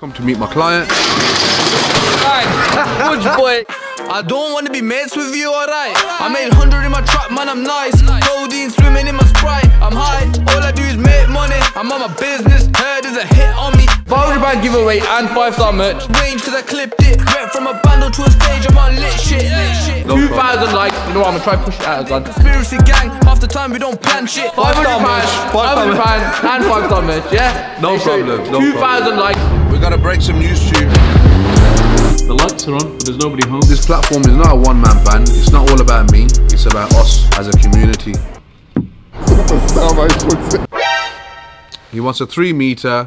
Come to meet my client. Good boy. I don't want to be mates with you, alright? I made 100 in my trap, man, I'm nice. Codeine swimming in my Sprite. I'm high, all I do is make money. I'm on my business, heard there's a hit on me. £500 giveaway and 5-star merch. Range cause I clipped it. Went from a bundle to a stage, I'm on lit shit. 2,000 likes, you know what, I'm gonna try to push it out as well. Conspiracy gang, half the time we don't plan shit. £500 and 5-star merch, yeah? No problem, no 2,000 likes. We gotta break some news to you. The lights are on, but there's nobody home. This platform is not a one-man band. It's not all about me. It's about us as a community. He wants a 3-meter.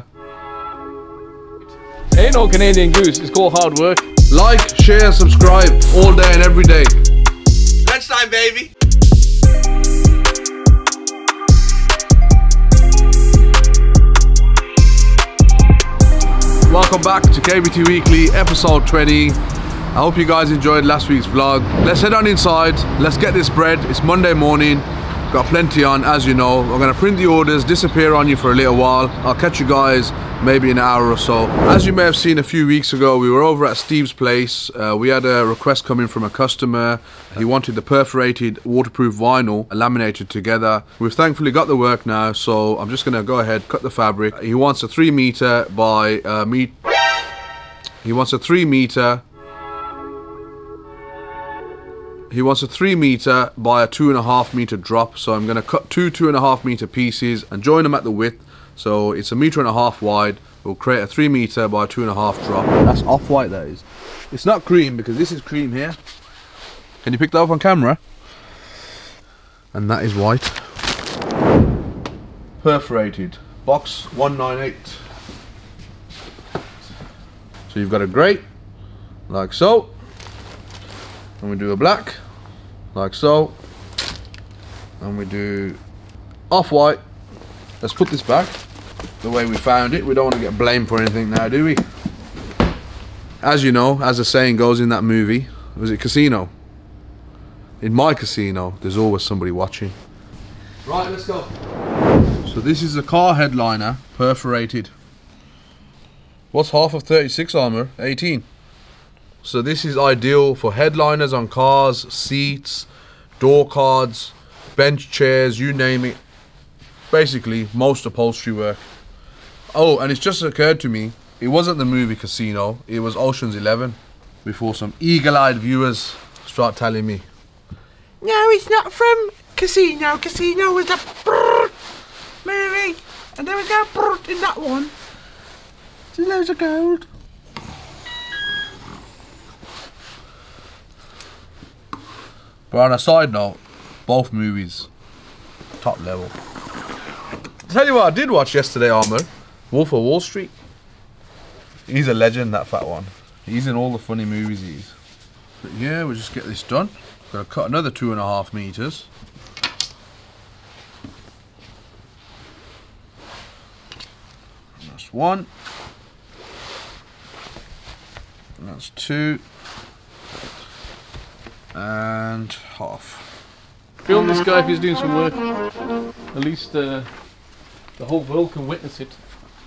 Ain't no Canadian goose, it's called hard work. Like, share, subscribe all day and every day. Lunchtime, baby. Welcome back to KBT Weekly, episode 20. I hope you guys enjoyed last week's vlog. Let's head on inside. Let's get this bread. It's Monday morning. Got plenty on, as you know. I'm gonna print the orders, disappear on you for a little while. I'll catch you guys maybe in an hour or so. As you may have seen a few weeks ago, we were over at Steve's place. We had a request coming from a customer. He wanted the perforated waterproof vinyl laminated together. We've thankfully got the work now, so I'm just gonna go ahead, cut the fabric. He wants a 3-meter by He wants a 3-meter. He wants a 3-meter by a 2.5-meter drop. So I'm gonna cut two 2.5-meter pieces and join them at the width. So it's 1.5 meters wide. We'll create a 3-meter by a 2.5 drop. That's off-white, that is. It's not cream because this is cream here. Can you pick that up on camera? And that is white. Perforated. Box 198. So you've got a grey, like so. And we do a black, like so. And we do off-white. Let's put this back the way we found it. We don't want to get blamed for anything now, do we? As you know, as the saying goes in that movie, was it Casino? In my casino, there's always somebody watching. Right, let's go. So this is a car headliner, perforated. What's half of 36 armor? 18. So this is ideal for headliners on cars, seats, door cards, bench chairs, you name it. Basically, most upholstery work. Oh, and it's just occurred to me, it wasn't the movie Casino, it was Ocean's 11. Before some eagle-eyed viewers start telling me. No, it's not from Casino. Casino was a movie. And there was no in that one. There's loads of gold. But on a side note, both movies, top level. Tell you what I did watch yesterday, Armour. Wolf of Wall Street. He's a legend, that fat one. He's in all the funny movies, he is. But yeah, we'll just get this done. Gotta cut another 2.5 meters. That's 1. And that's 2. And half. Film this guy if he's doing some work. At least the whole world can witness it.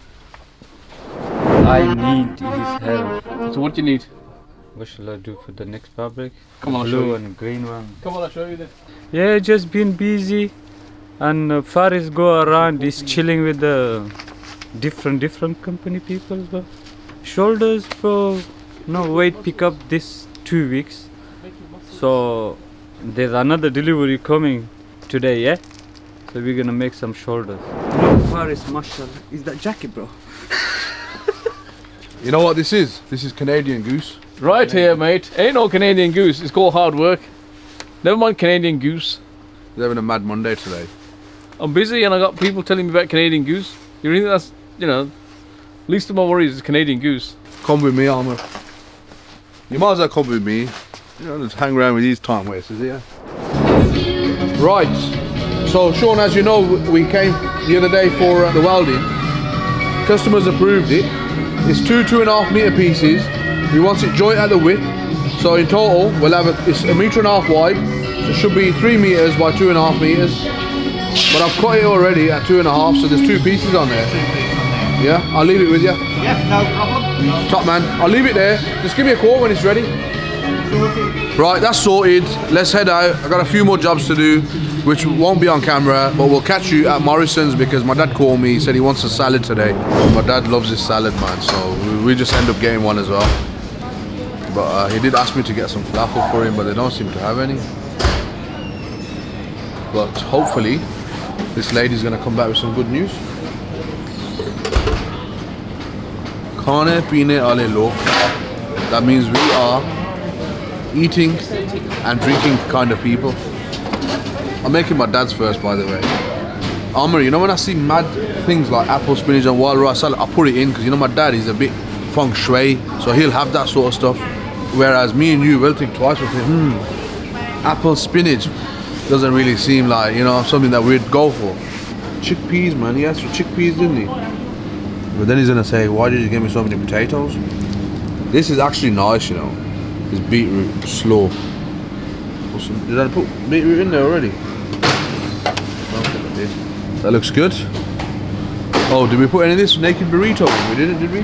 I need his help. So what do you need? What shall I do for the next fabric? Come on, I'll show Blue you. and green one. Come on, I'll show you then. Yeah, just been busy. And Faris go around, he's chilling with the different company people. But shoulders, bro. No, wait, pick up this 2 weeks. So there's another delivery coming today, yeah? So we're gonna make some shoulders. Look, Faris, mashallah. Is that jacket, bro? You know what this is? This is Canadian goose. Right here, mate. Ain't no Canadian goose, it's called hard work. Never mind Canadian goose. We're having a mad Monday today. I'm busy and I got people telling me about Canadian goose. You really think that's, you know, least of my worries is Canadian goose. Come with me, Armour. You might as well come with me. You know, just hang around with these time wasters here. Right. So, Sean, as you know, we came the other day for the welding. Customers approved it. It's 2.5 meter pieces. He wants it joint at the width. So in total, we'll have it's 1.5 meters wide. So it should be 3 meters by 2.5 meters. But I've cut it already at 2.5, so there's 2 pieces on there. Yeah, I'll leave it with you. Yeah, no problem. Top man, I'll leave it there. Just give me a call when it's ready. Right, that's sorted. Let's head out. I got a few more jobs to do, which won't be on camera, but we'll catch you at Morrison's because my dad called me. He said he wants a salad today. My dad loves his salad, man, so we just end up getting one as well. But he did ask me to get some falafel for him, but they don't seem to have any. But hopefully, this lady's gonna come back with some good news. Khane peene wale log. That means we are eating and drinking kind of people. I'm making my dad's first, by the way. Amr, you know when I see mad things like apple, spinach and wild rice salad, I put it in because you know my dad is a bit feng shui, so he'll have that sort of stuff. Whereas me and you will think twice, we'll think, apple, spinach doesn't really seem like, you know, something that we'd go for. Chickpeas, man, he asked for chickpeas, didn't he? But then he's gonna say, why did you give me so many potatoes? This is actually nice, you know. This beetroot, slow. Did I put beetroot in there already? That looks good. Oh, did we put any of this naked burrito in? We didn't, did we?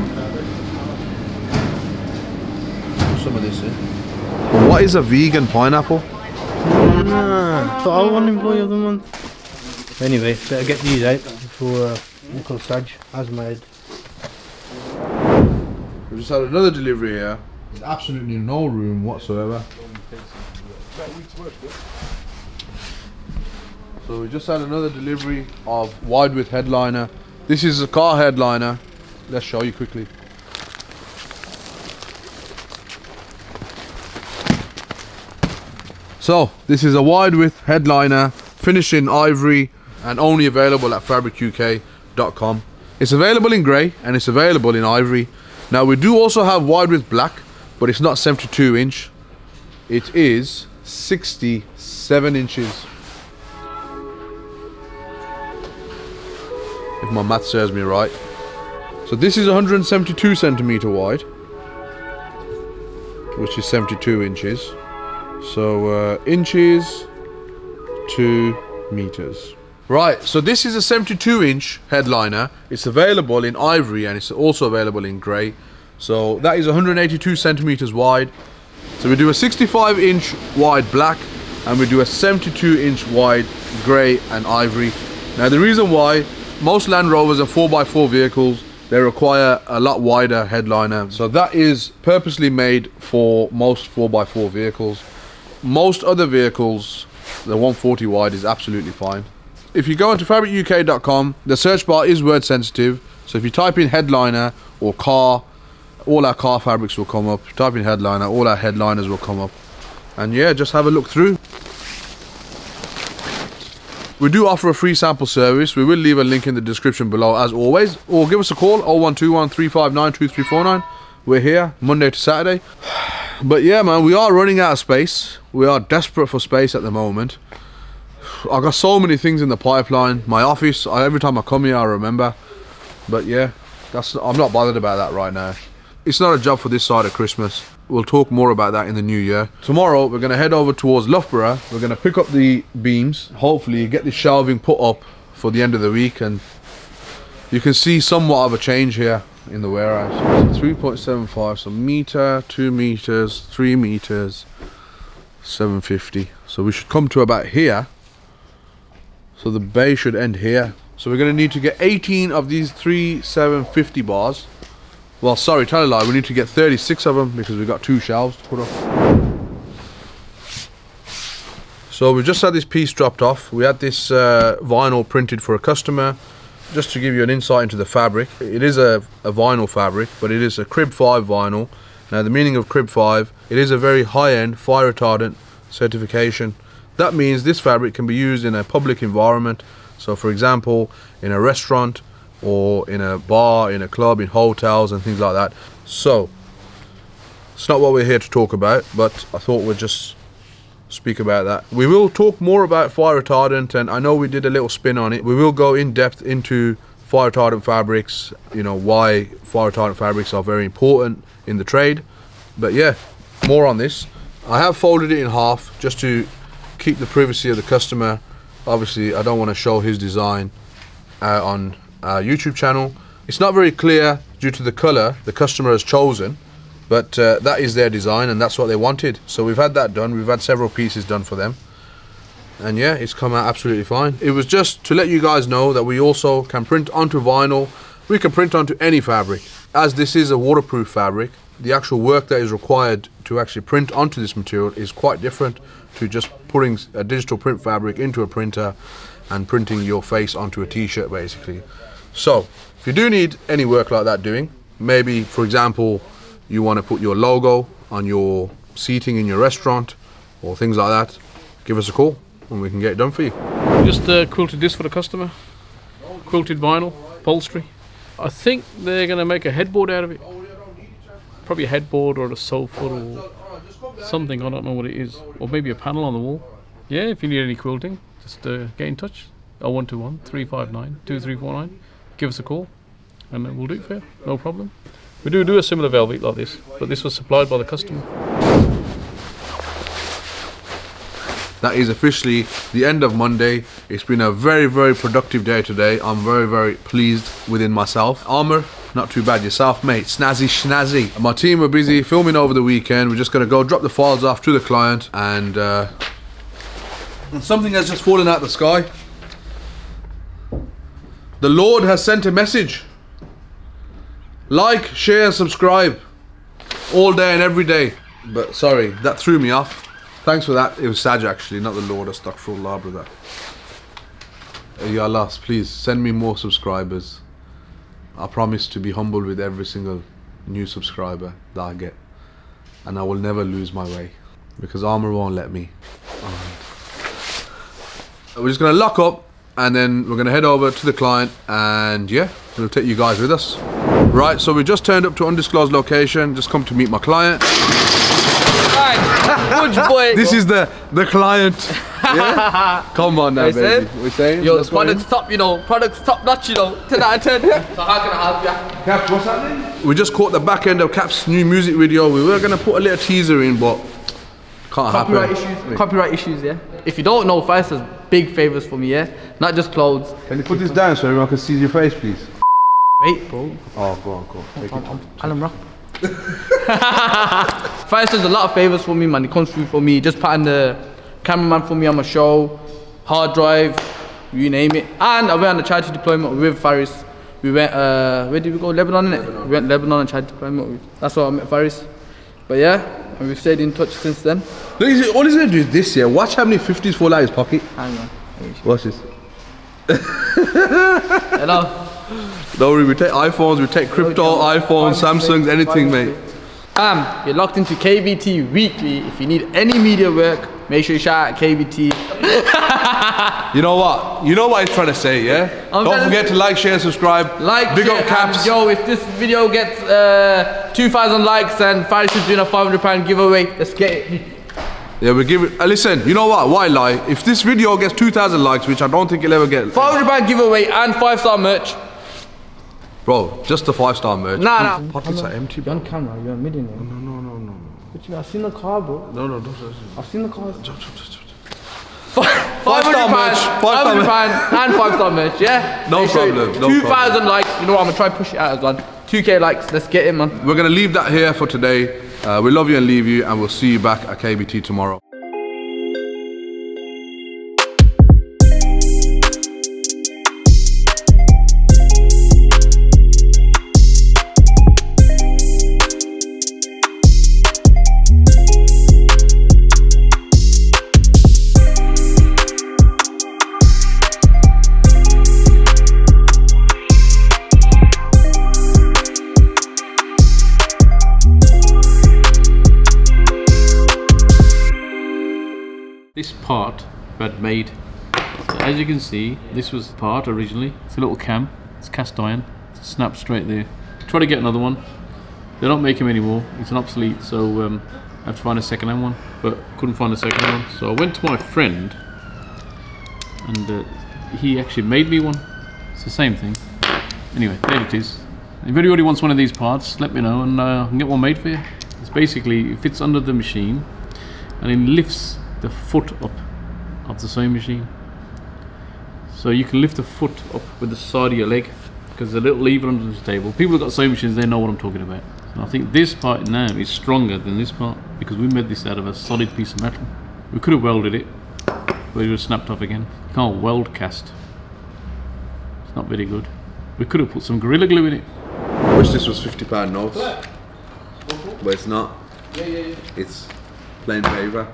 Put some of this in. Well, what is a vegan pineapple? Nah, but I want to buy the other one. Anyway, better get these out before Uncle Saj has made. We just had another delivery here. There's absolutely no room whatsoever. So we just had another delivery of wide width headliner. This is a car headliner. Let's show you quickly. So this is a wide width headliner, finished in ivory and only available at fabricuk.com. It's available in grey and it's available in ivory. Now we do also have wide width black, but it's not 72 inch. It is 67 inches. If my math serves me right. So this is 172 centimeter wide, which is 72 inches. So inches to meters. Right, so this is a 72 inch headliner. It's available in ivory and it's also available in grey. So that is 182 centimeters wide. So we do a 65 inch wide black and we do a 72 inch wide grey and ivory. Now the reason why, most Land Rovers are 4x4 vehicles, they require a lot wider headliner. So that is purposely made for most 4x4 vehicles. Most other vehicles, the 140 wide is absolutely fine. If you go into fabricuk.com, the search bar is word sensitive. So if you type in headliner or car, all our car fabrics will come up. If you type in headliner, all our headliners will come up. And yeah, just have a look through. We do offer a free sample service. We will leave a link in the description below as always. Or give us a call, 0121 359 2349. We're here Monday to Saturday. But yeah, man, we are running out of space. We are desperate for space at the moment. I've got so many things in the pipeline. My office, every time I come here I remember. But yeah, I'm not bothered about that right now. It's not a job for this side of Christmas. We'll talk more about that in the new year. Tomorrow we're going to head over towards Loughborough. We're going to pick up the beams, hopefully get the shelving put up for the end of the week, and you can see somewhat of a change here in the warehouse. So 3.75, so meter, 2 meters, 3 meters, 750. So we should come to about here. So the bay should end here. So we're going to need to get 18 of these 750 bars. Well, sorry, tell a lie, we need to get 36 of them because we've got 2 shelves to put up. So we've just had this piece dropped off. We had this vinyl printed for a customer. Just to give you an insight into the fabric, it is a vinyl fabric, but it is a Crib 5 vinyl. Now the meaning of Crib 5, it is a very high-end fire retardant certification. That means this fabric can be used in a public environment. So for example, in a restaurant, or in a bar, in a club, in hotels and things like that. So it's not what we're here to talk about, but I thought we'd just speak about that. We will talk more about fire retardant, and I know we did a little spin on it. We will go in depth into fire retardant fabrics, you know, why fire retardant fabrics are very important in the trade. But yeah, more on this. I have folded it in half just to keep the privacy of the customer. Obviously I don't want to show his design on our YouTube channel, It's not very clear due to the colour the customer has chosen, but that is their design and that's what they wanted. So we've had that done. We've had several pieces done for them. And yeah, it's come out absolutely fine. It was just to let you guys know that we also can print onto vinyl. We can print onto any fabric. As this is a waterproof fabric, the actual work that is required to actually print onto this material is quite different to just putting a digital print fabric into a printer and printing your face onto a t-shirt basically. So if you do need any work like that doing, maybe for example you want to put your logo on your seating in your restaurant or things like that, give us a call and we can get it done for you. Just quilted this for the customer. Quilted vinyl, upholstery. I think they're going to make a headboard out of it. Probably a headboard or a sofa or something, I don't know what it is. Or maybe a panel on the wall. Yeah, if you need any quilting, just get in touch. 0121 359 2349. Give us a call and we'll do it for you, no problem. We do a similar velvet like this, but this was supplied by the customer. That is officially the end of Monday. It's been a very, very productive day today. I'm very, very pleased within myself. Amr, not too bad yourself, mate. Snazzy schnazzy. My team were busy filming over the weekend. We're just going to go drop the files off to the client and something has just fallen out of the sky. The Lord has sent a message. Like, share, subscribe. All day and every day. But sorry, that threw me off. Thanks for that. It was Saj actually, not the Lord. Astaghfirullah, brother. Ya Allah, please send me more subscribers. I promise to be humble with every single new subscriber that I get. And I will never lose my way. Because Amr won't let me. We're just going to lock up and then we're going to head over to the client and yeah, we'll take you guys with us. Right, so we just turned up to undisclosed location. Just come to meet my client. Good boy. This is the client. Yeah? Come on now, baby. We're saying? Yo, product's top, you know. Product's top notch, you know. 10 out of 10. So how can I help you? Caps, what's happening? We just caught the back end of Cap's new music video. We were going to put a little teaser in, but can't happen. Copyright issues, yeah. If you don't know, Faris has big favours for me, yeah. Not just clothes. Can you put this down so everyone can see your face, please? Wait, bro. Oh, go on, go on. Take it. Alan Rock. Faris does a lot of favours for me, man. He comes through for me. Just patting the cameraman for me on my show. Hard drive, you name it. And I went on a charity deployment with Faris. We went, where did we go? Lebanon, innit? We went to Lebanon and charity deployment. That's why I met Faris. But yeah, and we've stayed in touch since then. All he's going to do is this year. Watch how many 50s fall out of his pocket. Hang on. Watch this. Hello. Don't worry, we take iPhones, we take crypto, iPhones, Samsungs, anything, mate. You're locked into KBT Weekly. If you need any media work, make sure you shout out KBT. You know what? You know what he's trying to say, yeah? Don't forget to like, share, subscribe. Like, big share, up Caps. Yo, if this video gets 2,000 likes and Faris is doing a £500 giveaway, let's get it. Yeah, we give it. Listen, you know what? Why lie? If this video gets 2,000 likes, which I don't think it'll ever get. £500 giveaway and 5-star merch. Bro, just the 5-star merch. Nah. Pockets are empty, bro. You're on camera, you're a millionaire. No. But you, I've seen the car, bro. No, don't. I've seen the car. £500 merch. and 5-star merch, yeah? No problem. 2,000 likes. You know what? I'm gonna try to push it out as well. 2K likes. Let's get it, man. We're gonna leave that here for today. We love you and leave you, and we'll see you back at KBT tomorrow. This part I've made, so as you can see, this was the part originally. It's a little cam, it's cast iron, it's snapped straight there. Try to get another one. They don't make them anymore, it's an obsolete, so I have to find a second-hand one, but couldn't find a second-hand one. So I went to my friend and he actually made me one. It's the same thing. Anyway, there it is. If anybody wants one of these parts, let me know and I can get one made for you. It's basically, it fits under the machine and it lifts the foot up of the sewing machine. So you can lift the foot up with the side of your leg because there's a little lever under the table. People who've got sewing machines, they know what I'm talking about. And I think this part now is stronger than this part because we made this out of a solid piece of metal. We could have welded it, but it would have snapped off again. You can't weld cast. It's not very good. We could have put some Gorilla Glue in it. I wish this was £50 notes, but it's not. It's plain paper.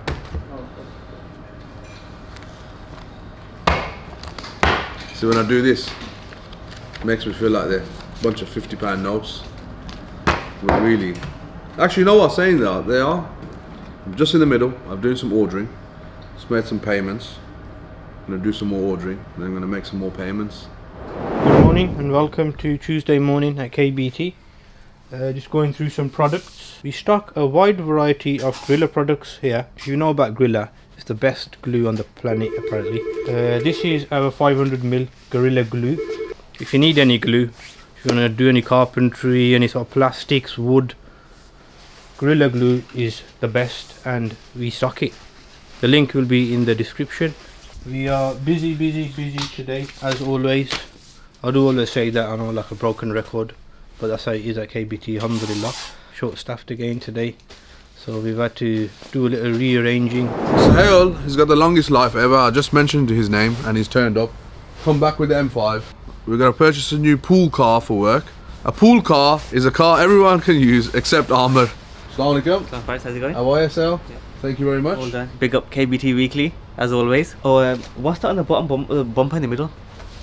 See, when I do this, it makes me feel like they're a bunch of £50 notes. But really, actually, you know what I'm saying there? They are. I'm just in the middle. I'm doing some ordering. Just made some payments. I'm gonna do some more ordering. Then I'm gonna make some more payments. Good morning and welcome to Tuesday morning at KBT. Just going through some products. We stock a wide variety of Gorilla products here. If you know about Gorilla, it's the best glue on the planet apparently. This is our 500ml Gorilla Glue. If you need any glue, if you want to do any carpentry, any sort of plastics, wood, Gorilla Glue is the best and we stock it. The link will be in the description. We are busy today as always. I do always say that, I know, like a broken record, but that's how it is at KBT, alhamdulillah. Short staffed again today, so we've had to do a little rearranging. Sahel, he's got the longest life ever. I just mentioned his name and he's turned up. Come back with the M5. We're going to purchase a new pool car for work. A pool car is a car everyone can use except Ahmed. Assalamu alaikum. How's it going? How are you, Sahel? Yeah. Thank you very much. All done. Big up KBT Weekly, as always. Oh, what's that on the bottom bumper in the middle?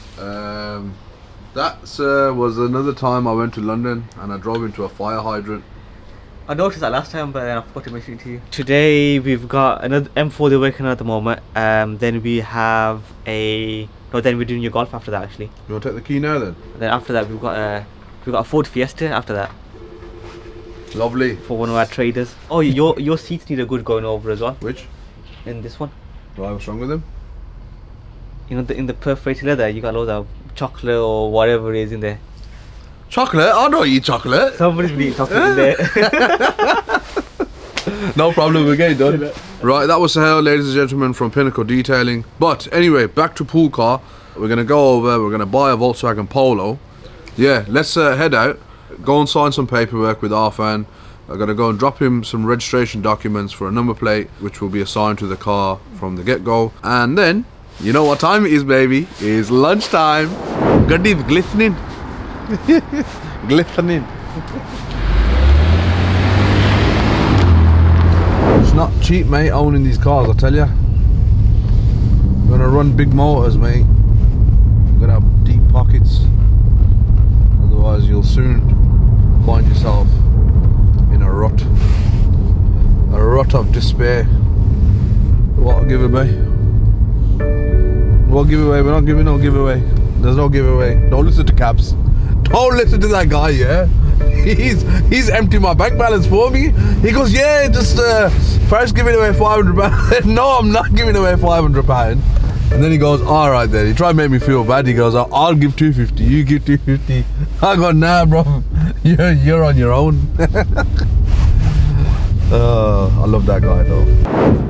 That was another time I went to London and I drove into a fire hydrant. I noticed that last time, but I forgot to mention it to you. Today we've got another M4 they're working on at the moment. Then we have a... No, then we're doing your Golf after that actually. You want to take the key now then? And then after that we've got a Ford Fiesta after that. Lovely. For one of our traders. Oh, your seats need a good going over as well. Which? In this one. Why, what's wrong with them? You know, in the perforated leather, you got loads of chocolate or whatever it is in there. Chocolate? I don't eat chocolate. Somebody's been eating chocolate in there. No problem, we're getting done. Right, that was Sahel, ladies and gentlemen, from Pinnacle Detailing. But anyway, back to pool car. We're going to go over, we're going to buy a Volkswagen Polo. Yeah, let's head out, go and sign some paperwork with Arfan. I'm going to go and drop him some registration documents for a number plate, which will be assigned to the car from the get-go. And then, you know what time it is, baby? It's lunchtime. Gaddi's glistening. Glistening. It's not cheap, mate, owning these cars, I tell ya. You're gonna run big motors, mate. You're gonna have deep pockets. Otherwise, you'll soon find yourself in a rut. A rut of despair. What a giveaway. What giveaway? We're not giving no giveaway. There's no giveaway. Don't listen to Caps. Don't listen to that guy, yeah? He's emptied my bank balance for me. He goes, yeah, just first giving away £500. No, I'm not giving away £500. And then he goes, alright then. He tried to make me feel bad. He goes, I'll give 250. You give 250. I go, nah, bro. You're on your own. I love that guy though.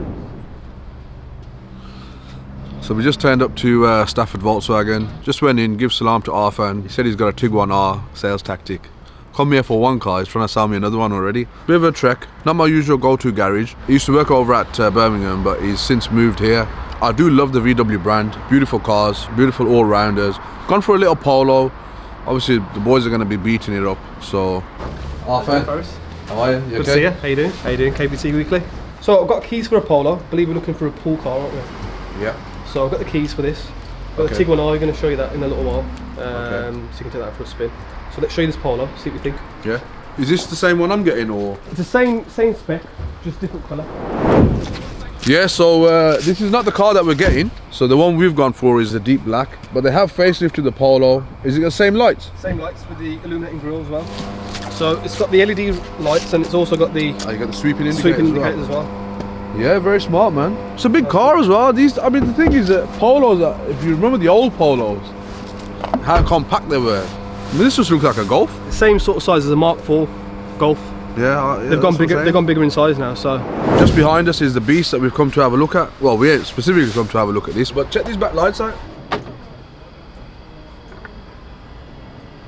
So we just turned up to Stafford Volkswagen. Just went in, give salam to Arfan. He said he's got a Tiguan R sales tactic. Come here for one car, he's trying to sell me another one already. Bit of a trek, not my usual go-to garage. He used to work over at Birmingham, but he's since moved here. I do love the VW brand. Beautiful cars, beautiful all-rounders. Gone for a little Polo. Obviously the boys are going to be beating it up, so... Arfan, how are you? Good to see you. How you doing? How you doing? KBT Weekly. So I've got keys for a Polo. I believe we're looking for a pool car, aren't we? Yeah. So I've got the keys for this. Got the Tiguan R, I'm going to show you that in a little while. So you can take that for a spin. So let's show you this Polo, see what you think. Yeah. Is this the same one I'm getting, or? It's the same spec, just different colour. Yeah, so this is not the car that we're getting. So the one we've gone for is the deep black. But they have facelifted the Polo. Is it the same lights? Same lights with the illuminating grille as well. So it's got the LED lights and it's also got the... Oh, you got the sweeping indicators as well. Yeah, very smart, man. It's a big car as well. These, I mean, the thing is that Polos, if you remember the old Polos, how compact they were. I mean, this just looks like a Golf. The same sort of size as a Mark IV Golf. Yeah, they've gone bigger. They've gone bigger in size now. So just behind us is the beast that we've come to have a look at. Well, we ain't specifically come to have a look at this, but check these back lights out.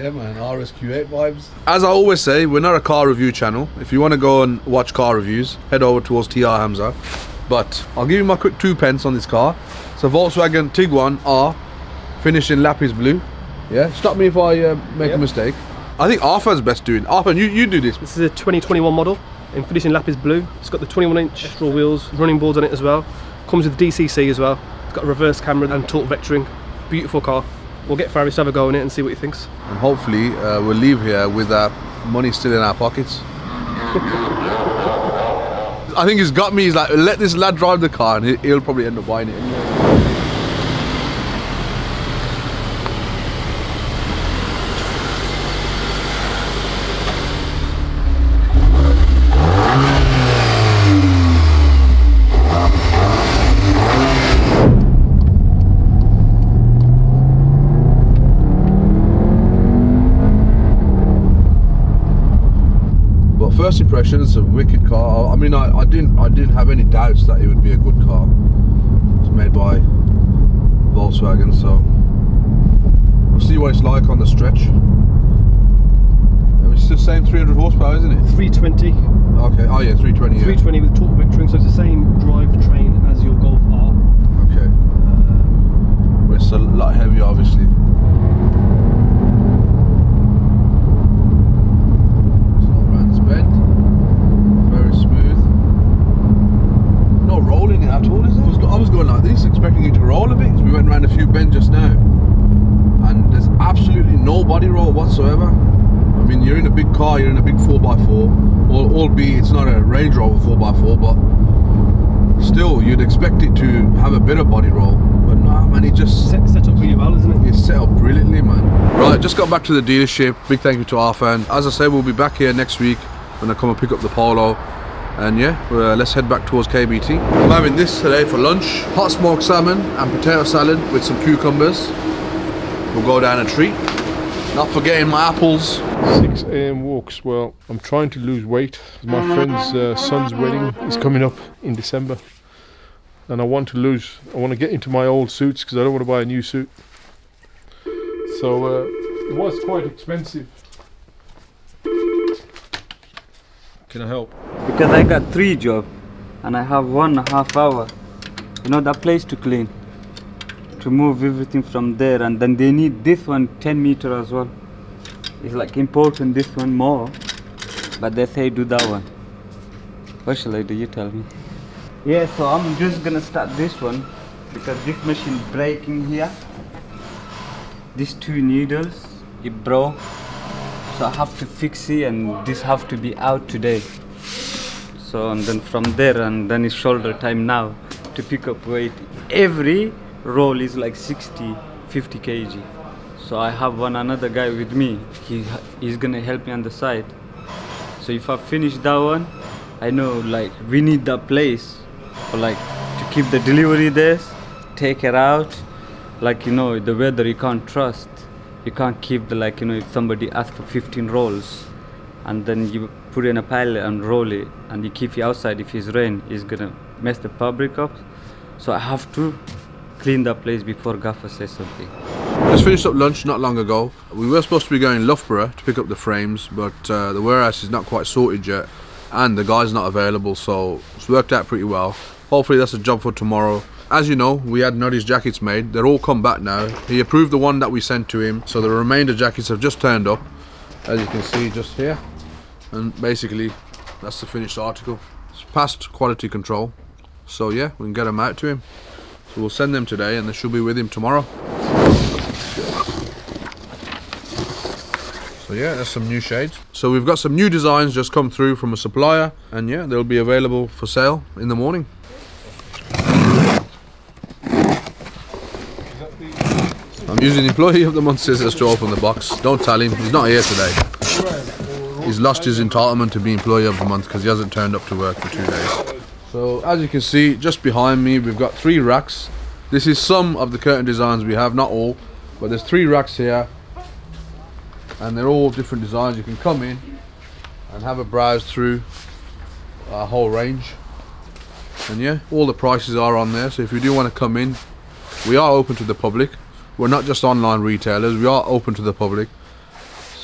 Yeah, man, RSQ8 vibes. As I always say, we're not a car review channel. If you want to go and watch car reviews, head over towards TR Hamza. But I'll give you my quick 2 pence on this car. It's a Volkswagen Tiguan R, finished in lapis blue. Yeah, stop me if I make a mistake. I think Arfan's best doing. Arfan, you do this. This is a 2021 model in finishing lapis blue. It's got the 21-inch Estoril wheels, running boards on it as well. Comes with DCC as well. It's got a reverse camera and torque vectoring. Beautiful car. We'll get Faris to have a go on it and see what he thinks. And hopefully we'll leave here with our money still in our pockets. I think he's got me. He's like, let this lad drive the car, and he'll probably end up buying it anyway. First impression, it's a wicked car. I mean, I didn't have any doubts that it would be a good car. It's made by Volkswagen, so we'll see what it's like on the stretch. It's the same 300 horsepower, isn't it? 320. Okay. Oh yeah, 320. 320 with torque vectoring, so it's the same drivetrain as your Golf R. Okay. But it's a lot heavier, obviously. Bend, very smooth. No roll in it at all, is there? I was going like this, expecting it to roll a bit. We went around a few bends just now, and there's absolutely no body roll whatsoever. I mean, you're in a big car, you're in a big 4x4, albeit it's not a Range Rover 4x4, but still, you'd expect it to have a bit of body roll. But nah, man, it just set up really well, isn't it? It's set up brilliantly, man. Right, just got back to the dealership. Big thank you to Arfan. As I said, we'll be back here next week when I come and pick up the Polo. And yeah, let's head back towards KBT. I'm having this today for lunch. Hot smoked salmon and potato salad with some cucumbers. We'll go down a treat. Not forgetting my apples. 6 AM walks. Well, I'm trying to lose weight. My friend's son's wedding is coming up in December. And I want to get into my old suits because I don't want to buy a new suit. So it was quite expensive. Can I help? Because I got 3 jobs and I have 1.5 hour. You know, that place to clean, to move everything from there, and then they need this one 10 meter as well. It's like important this one more, but they say do that one. What shall I do? You tell me. Yeah, so I'm just gonna start this one because this machine breaking here. These 2 needles, it broke. So I have to fix it, and this have to be out today. So and then from there, and then it's shoulder time now to pick up weight. Every roll is like 60-50 kg. So I have another guy with me. He's gonna help me on the side. So if I finish that one, I know like we need that place for like to keep the delivery there, take it out. Like, you know, the weather you can't trust. You can't keep the, like, you know, if somebody asks for 15 rolls and then you put it in a pallet and roll it and you keep it outside, if it's rain, it's gonna mess the fabric up. So I have to clean that place before Gaffer says something. Just finished up lunch not long ago. We were supposed to be going to Loughborough to pick up the frames, but the warehouse is not quite sorted yet and the guy's not available, so it's worked out pretty well. Hopefully that's a job for tomorrow. As you know, we had Noddy's jackets made. They're all come back now. He approved the one that we sent to him, so the remainder jackets have just turned up, as you can see just here. And basically, that's the finished article. It's passed quality control. So yeah, we can get them out to him. So we'll send them today and they should be with him tomorrow. So yeah, there's some new shades. So we've got some new designs just come through from a supplier, and yeah, they'll be available for sale in the morning. I'm using Employee of the Month scissors to open the box. Don't tell him, he's not here today. He's lost his entitlement to be Employee of the Month because he hasn't turned up to work for 2 days. So as you can see, just behind me, we've got 3 racks. This is some of the curtain designs we have, not all, but there's 3 racks here. And they're all different designs. You can come in and have a browse through our whole range. And yeah, all the prices are on there. So if you do want to come in, we are open to the public. We're not just online retailers, we are open to the public.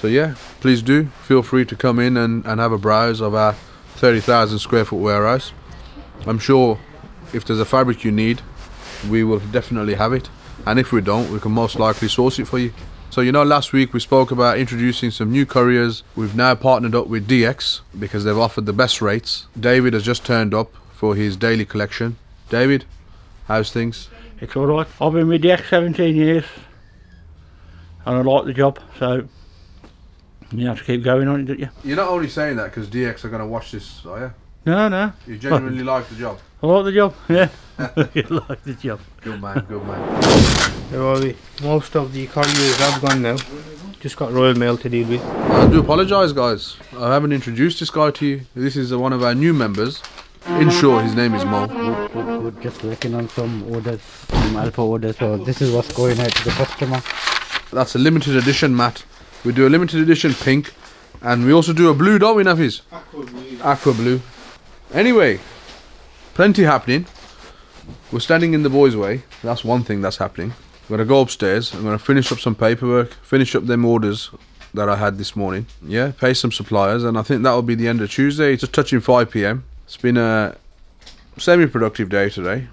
So yeah, please do feel free to come in and have a browse of our 30,000 square foot warehouse. I'm sure if there's a fabric you need, we will definitely have it, and if we don't, we can most likely source it for you. So you know, last week we spoke about introducing some new couriers. We've now partnered up with DX because they've offered the best rates. David has just turned up for his daily collection. David, how's things? It's alright. I've been with DX 17 years and I like the job, so you have to keep going on it, don't you? You're not only saying that because DX are going to watch this, are you? No. You genuinely like the job? I like the job, yeah. I like the job. Good man, good man. There are we. Most of the couriers have gone now. Just got Royal Mail to deal with. I do apologise, guys. I haven't introduced this guy to you. This is one of our new members. In short, his name is Mo. We're just working on some orders, some alpha orders, so this is what's going out to the customer. That's a limited edition mat. We do a limited edition pink, and we also do a blue, don't we, Nafis? Aqua blue. Anyway, plenty happening. We're standing in the boys' way. That's one thing that's happening. I'm going to go upstairs. I'm going to finish up some paperwork, finish up them orders that I had this morning. Yeah, pay some suppliers, and I think that will be the end of Tuesday. It's just touching 5 PM. It's been a semi-productive day today.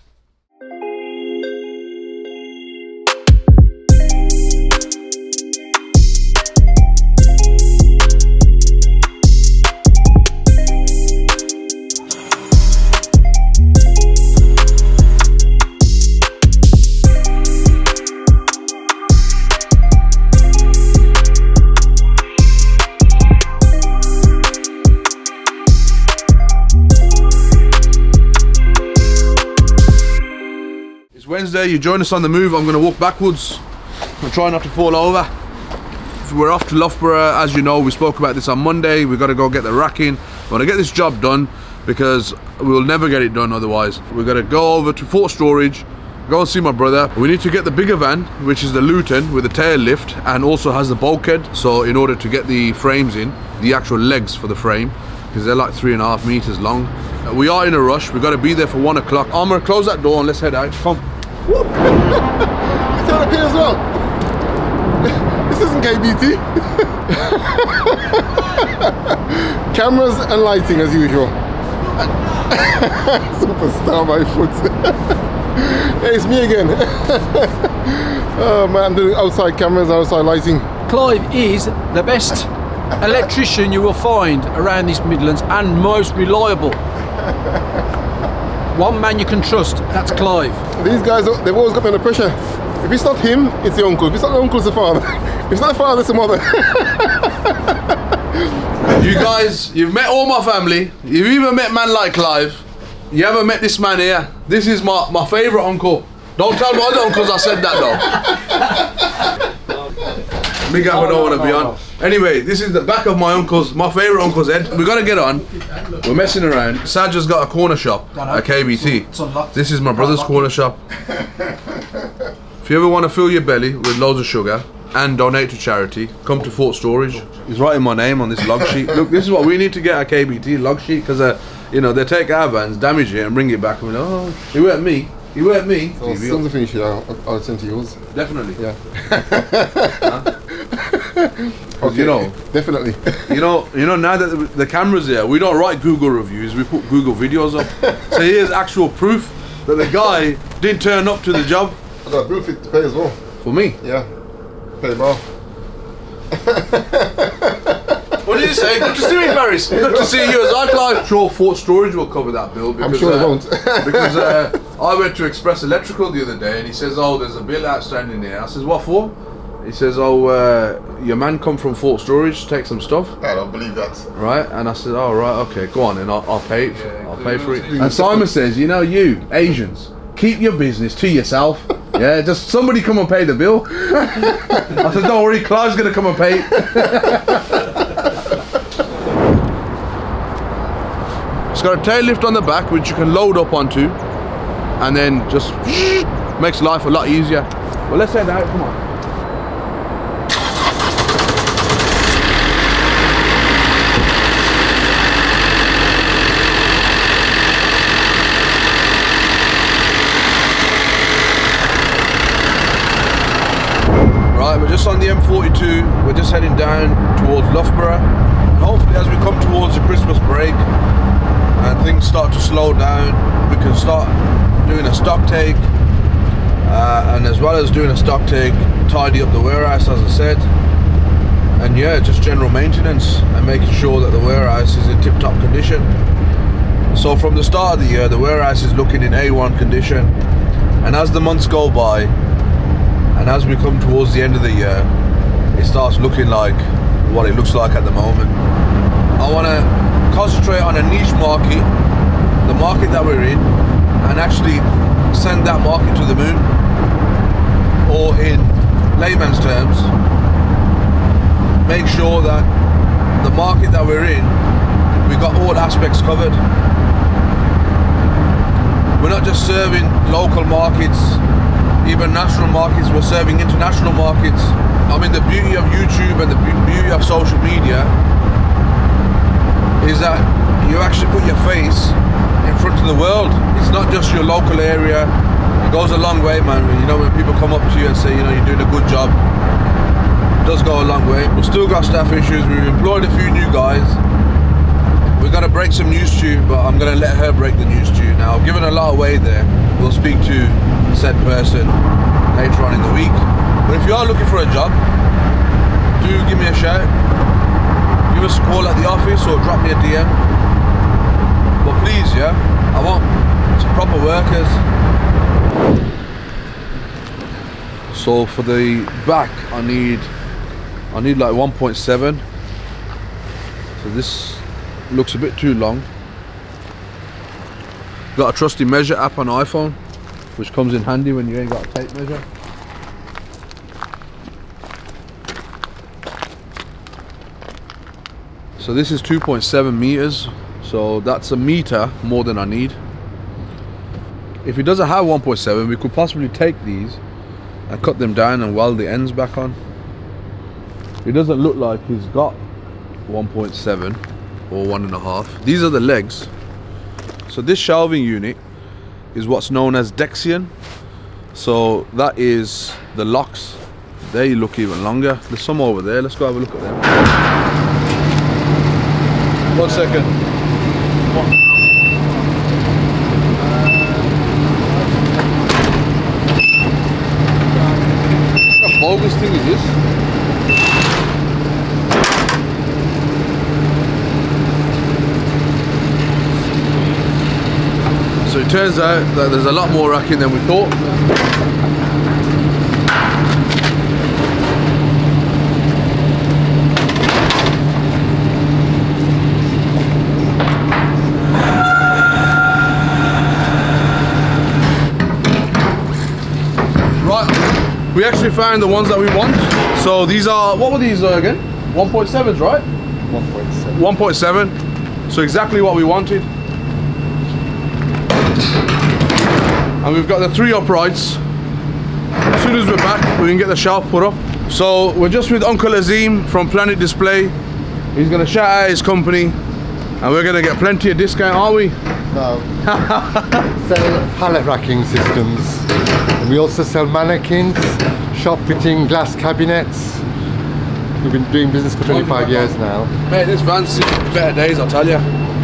Wednesday, you join us on the move. I'm going to walk backwards and try not to fall over. We're off to Loughborough. As you know, we spoke about this on Monday. We've got to go get the racking. We want to get this job done because we'll never get it done otherwise. We've got to go over to Fort Storage, go and see my brother. We need to get the bigger van, which is the Luton with the tail lift and also has the bulkhead. So in order to get the frames in, the actual legs for the frame, because they're like 3.5 meters long. We are in a rush. We've got to be there for 1 o'clock. Amr, close that door and let's head out. Come. It's on up here as well. This isn't KBT. Cameras and lighting as usual. Superstar, my foot. Hey, it's me again. Oh man, I'm doing outside cameras, outside lighting. Clive is the best electrician you will find around these Midlands and most reliable. One man you can trust, that's Clive. These guys, they've always got me under pressure. If it's not him, it's the uncle. If it's not the uncle, it's the father. If it's not the father, it's the mother. You guys, you've met all my family. You've even met man like Clive. You haven't met this man here. This is my favourite uncle. Don't tell my other uncles I said that though. Big Apple don't want to be on. Anyway, this is the back of my favourite uncle's head. We got to get on. We're messing around. Sajja's got a corner shop at KBT. This is my brother's corner shop. If you ever want to fill your belly with loads of sugar and donate to charity, come to Fort Storage. He's writing my name on this log sheet. Look, this is what we need to get at KBT, log sheet, because you know, they take our vans, damage it and bring it back and we're like, oh, it weren't me. It weren't me. So as soon as I finish it, I'll send to yours. Definitely. Yeah. Okay, you know, definitely. You know. Now that the camera's there, we don't write Google reviews. We put Google videos up. So here's actual proof that the guy did turn up to the job. I got a bill fit to pay as well. For me? Yeah. Pay it off. What did you say? Good to see you, Paris. Good to see you as well, Clive. I'm sure Fort Storage will cover that bill. Because, I'm sure they won't. Because I went to Express Electrical the other day and he says, oh, there's a bill outstanding there. I says, what for? He says, oh, your man come from Fort Storage to take some stuff. I don't believe that. Right? And I said, oh, right, okay, go on, and I'll pay it. I'll pay for it. And Simon says, you know, you Asians, keep your business to yourself. Yeah, just somebody come and pay the bill. I said, don't worry, Clive's gonna come and pay it. It's got a tail lift on the back which you can load up onto, and then just makes life a lot easier. Well, let's head out. Come on. Right, we're just on the M42. We're just heading down towards Loughborough. And hopefully as we come towards the Christmas break and things start to slow down, we can start doing a stock take. And as well as doing a stock take, tidy up the warehouse as I said. And yeah, just general maintenance and making sure that the warehouse is in tip-top condition. So from the start of the year, the warehouse is looking in A1 condition. And as the months go by, and as we come towards the end of the year, it starts looking like what it looks like at the moment. I want to concentrate on a niche market, the market that we're in, and actually send that market to the moon. Or in layman's terms, make sure that the market that we're in, we've got all aspects covered. We're not just serving local markets, even national markets, we're serving international markets. I mean, the beauty of YouTube and the beauty of social media is that you actually put your face in front of the world. It's not just your local area. It goes a long way, man. You know, when people come up to you and say, you know, you're doing a good job, it does go a long way. We've still got staff issues. We've employed a few new guys. We've got to break some news to you, but I'm going to let her break the news to you. Now, I've given a lot away there. We'll speak to said person later on in the week. But if you are looking for a job, do give me a shout. Give us a call at the office or drop me a DM. But please, yeah, I want some proper workers. So for the back, I need like 1.7. So this looks a bit too long. Got a trusty measure app on iPhone, which comes in handy when you ain't got a tape measure. So this is 2.7 meters, so that's a meter more than I need. If he doesn't have 1.7, we could possibly take these and cut them down and weld the ends back on. It doesn't look like he's got 1.7 or 1.5. These are the legs. So this shelving unit is what's known as Dexian. So that is the locks. They look even longer. There's some over there. Let's go have a look at them. 1 second. What bogus thing is this? So it turns out that there's a lot more racking than we thought. Right, we actually found the ones that we want. So these are, what were these again? 1.7s, right? 1.7. 1.7. So exactly what we wanted. And we've got the 3 uprights. As soon as we're back, we can get the shelf put up. So we're just with Uncle Azim from Planet Display. He's gonna shout out his company, and we're gonna get plenty of discount, aren't we? No. Sell pallet racking systems. And we also sell mannequins, shop fitting glass cabinets. We've been doing business for 25 years now. Mate, this van's seen better days, I'll tell you.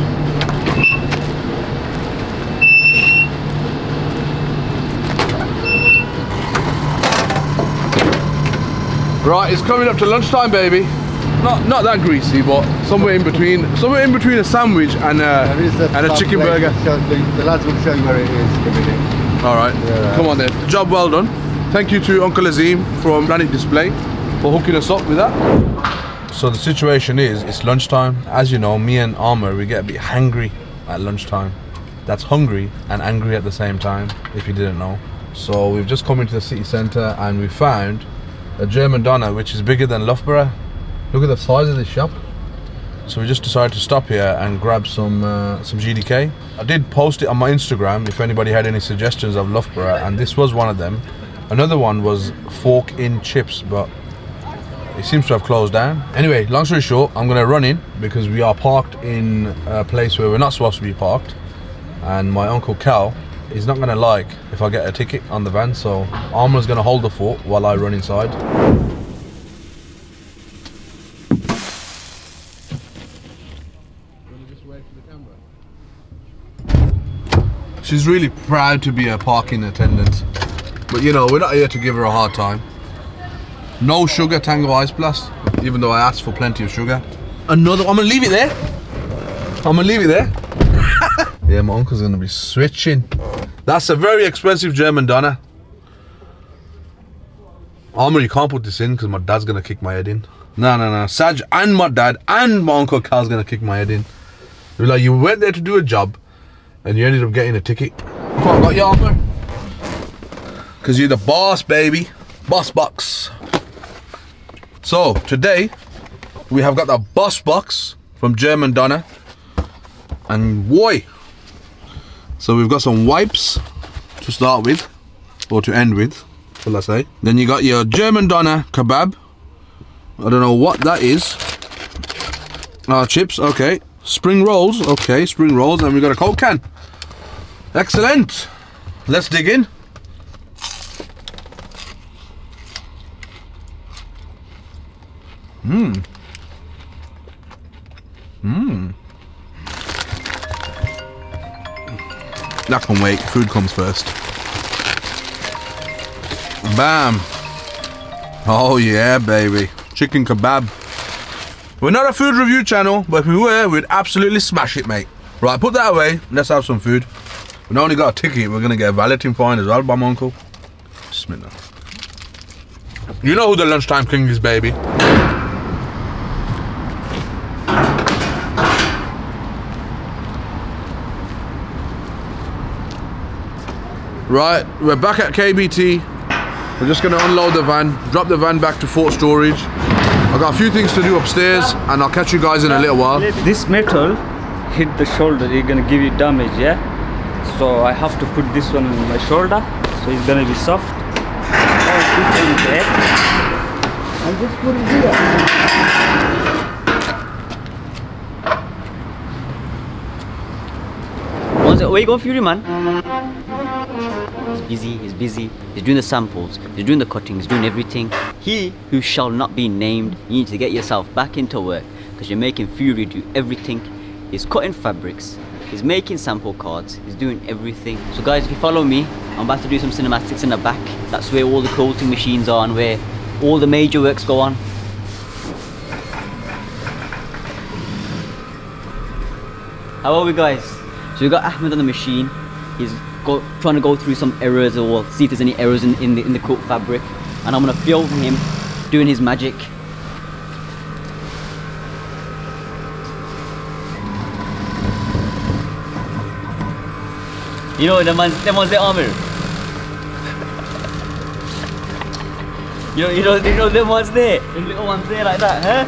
Right, it's coming up to lunchtime, baby. Not that greasy, but somewhere in between a sandwich and a chicken burger. The lads will show you where it is in a minute. All right, yeah. Come on then. Job well done. Thank you to Uncle Azim from Planet Display for hooking us up with that. So the situation is, it's lunchtime. As you know, me and Amr, we get a bit hangry at lunchtime. That's hungry and angry at the same time, if you didn't know. So we've just come into the city centre and we found a German Donner, which is bigger than Loughborough. Look at the size of this shop. So we just decided to stop here and grab some GDK. I did post it on my Instagram if anybody had any suggestions of Loughborough, and this was one of them. Another one was Fork in Chips, but it seems to have closed down. Anyway, long story short, I'm gonna run in because we are parked in a place where we're not supposed to be parked, and my Uncle Cal is not gonna like if I get a ticket on the van, so Amr's gonna hold the fort while I run inside. She's really proud to be a parking attendant. But you know, we're not here to give her a hard time. No sugar Tango Ice Blast, even though I asked for plenty of sugar. Another, I'm gonna leave it there. I'm gonna leave it there. Yeah, my uncle's gonna be switching. That's a very expensive German Donna. Armour, you can't put this in because my dad's gonna kick my head in. No. Saj and my dad and my uncle Carl's gonna kick my head in. They're like, you went there to do a job and you ended up getting a ticket. Come on, got your Armour? Because you're the boss, baby. Boss box. So, today, we have got the boss box from German Donna. And boy. So we've got some wipes to start with, or to end with, shall I say. Then you got your German Donna kebab. I don't know what that is. Chips, okay. Spring rolls, okay, spring rolls. And we got a Coke can. Excellent. Let's dig in. That can wait, food comes first. Bam. Oh yeah, baby. Chicken kebab. We're not a food review channel, but if we were, we'd absolutely smash it, mate. Right, put that away. Let's have some food. We not only got a ticket, we're gonna get a valeting fine as well by my uncle. Bismillah. You know who the lunchtime king is, baby. Right, we're back at KBT. We're just gonna unload the van, drop the van back to Fort Storage. I've got a few things to do upstairs and I'll catch you guys in a little while. This metal hit the shoulder, it's gonna give you damage, yeah? So I have to put this one on my shoulder, so it's gonna be soft. I'll put it in there. And just put it here. Where you going, Fury, man? He's busy, he's doing the samples, he's doing the cutting, he's doing everything. He who shall not be named, you need to get yourself back into work because you're making Fury do everything. He's cutting fabrics, he's making sample cards, he's doing everything. So guys, if you follow me, I'm about to do some cinematics in the back. That's where all the quilting machines are and where all the major works go on. How are we, guys? So we got Ahmed on the machine. He's trying to go through some errors or see if there's any errors in the quilt fabric, and I'm gonna film him doing his magic. You know them ones the armor. You know them ones there, them little ones there like that, huh?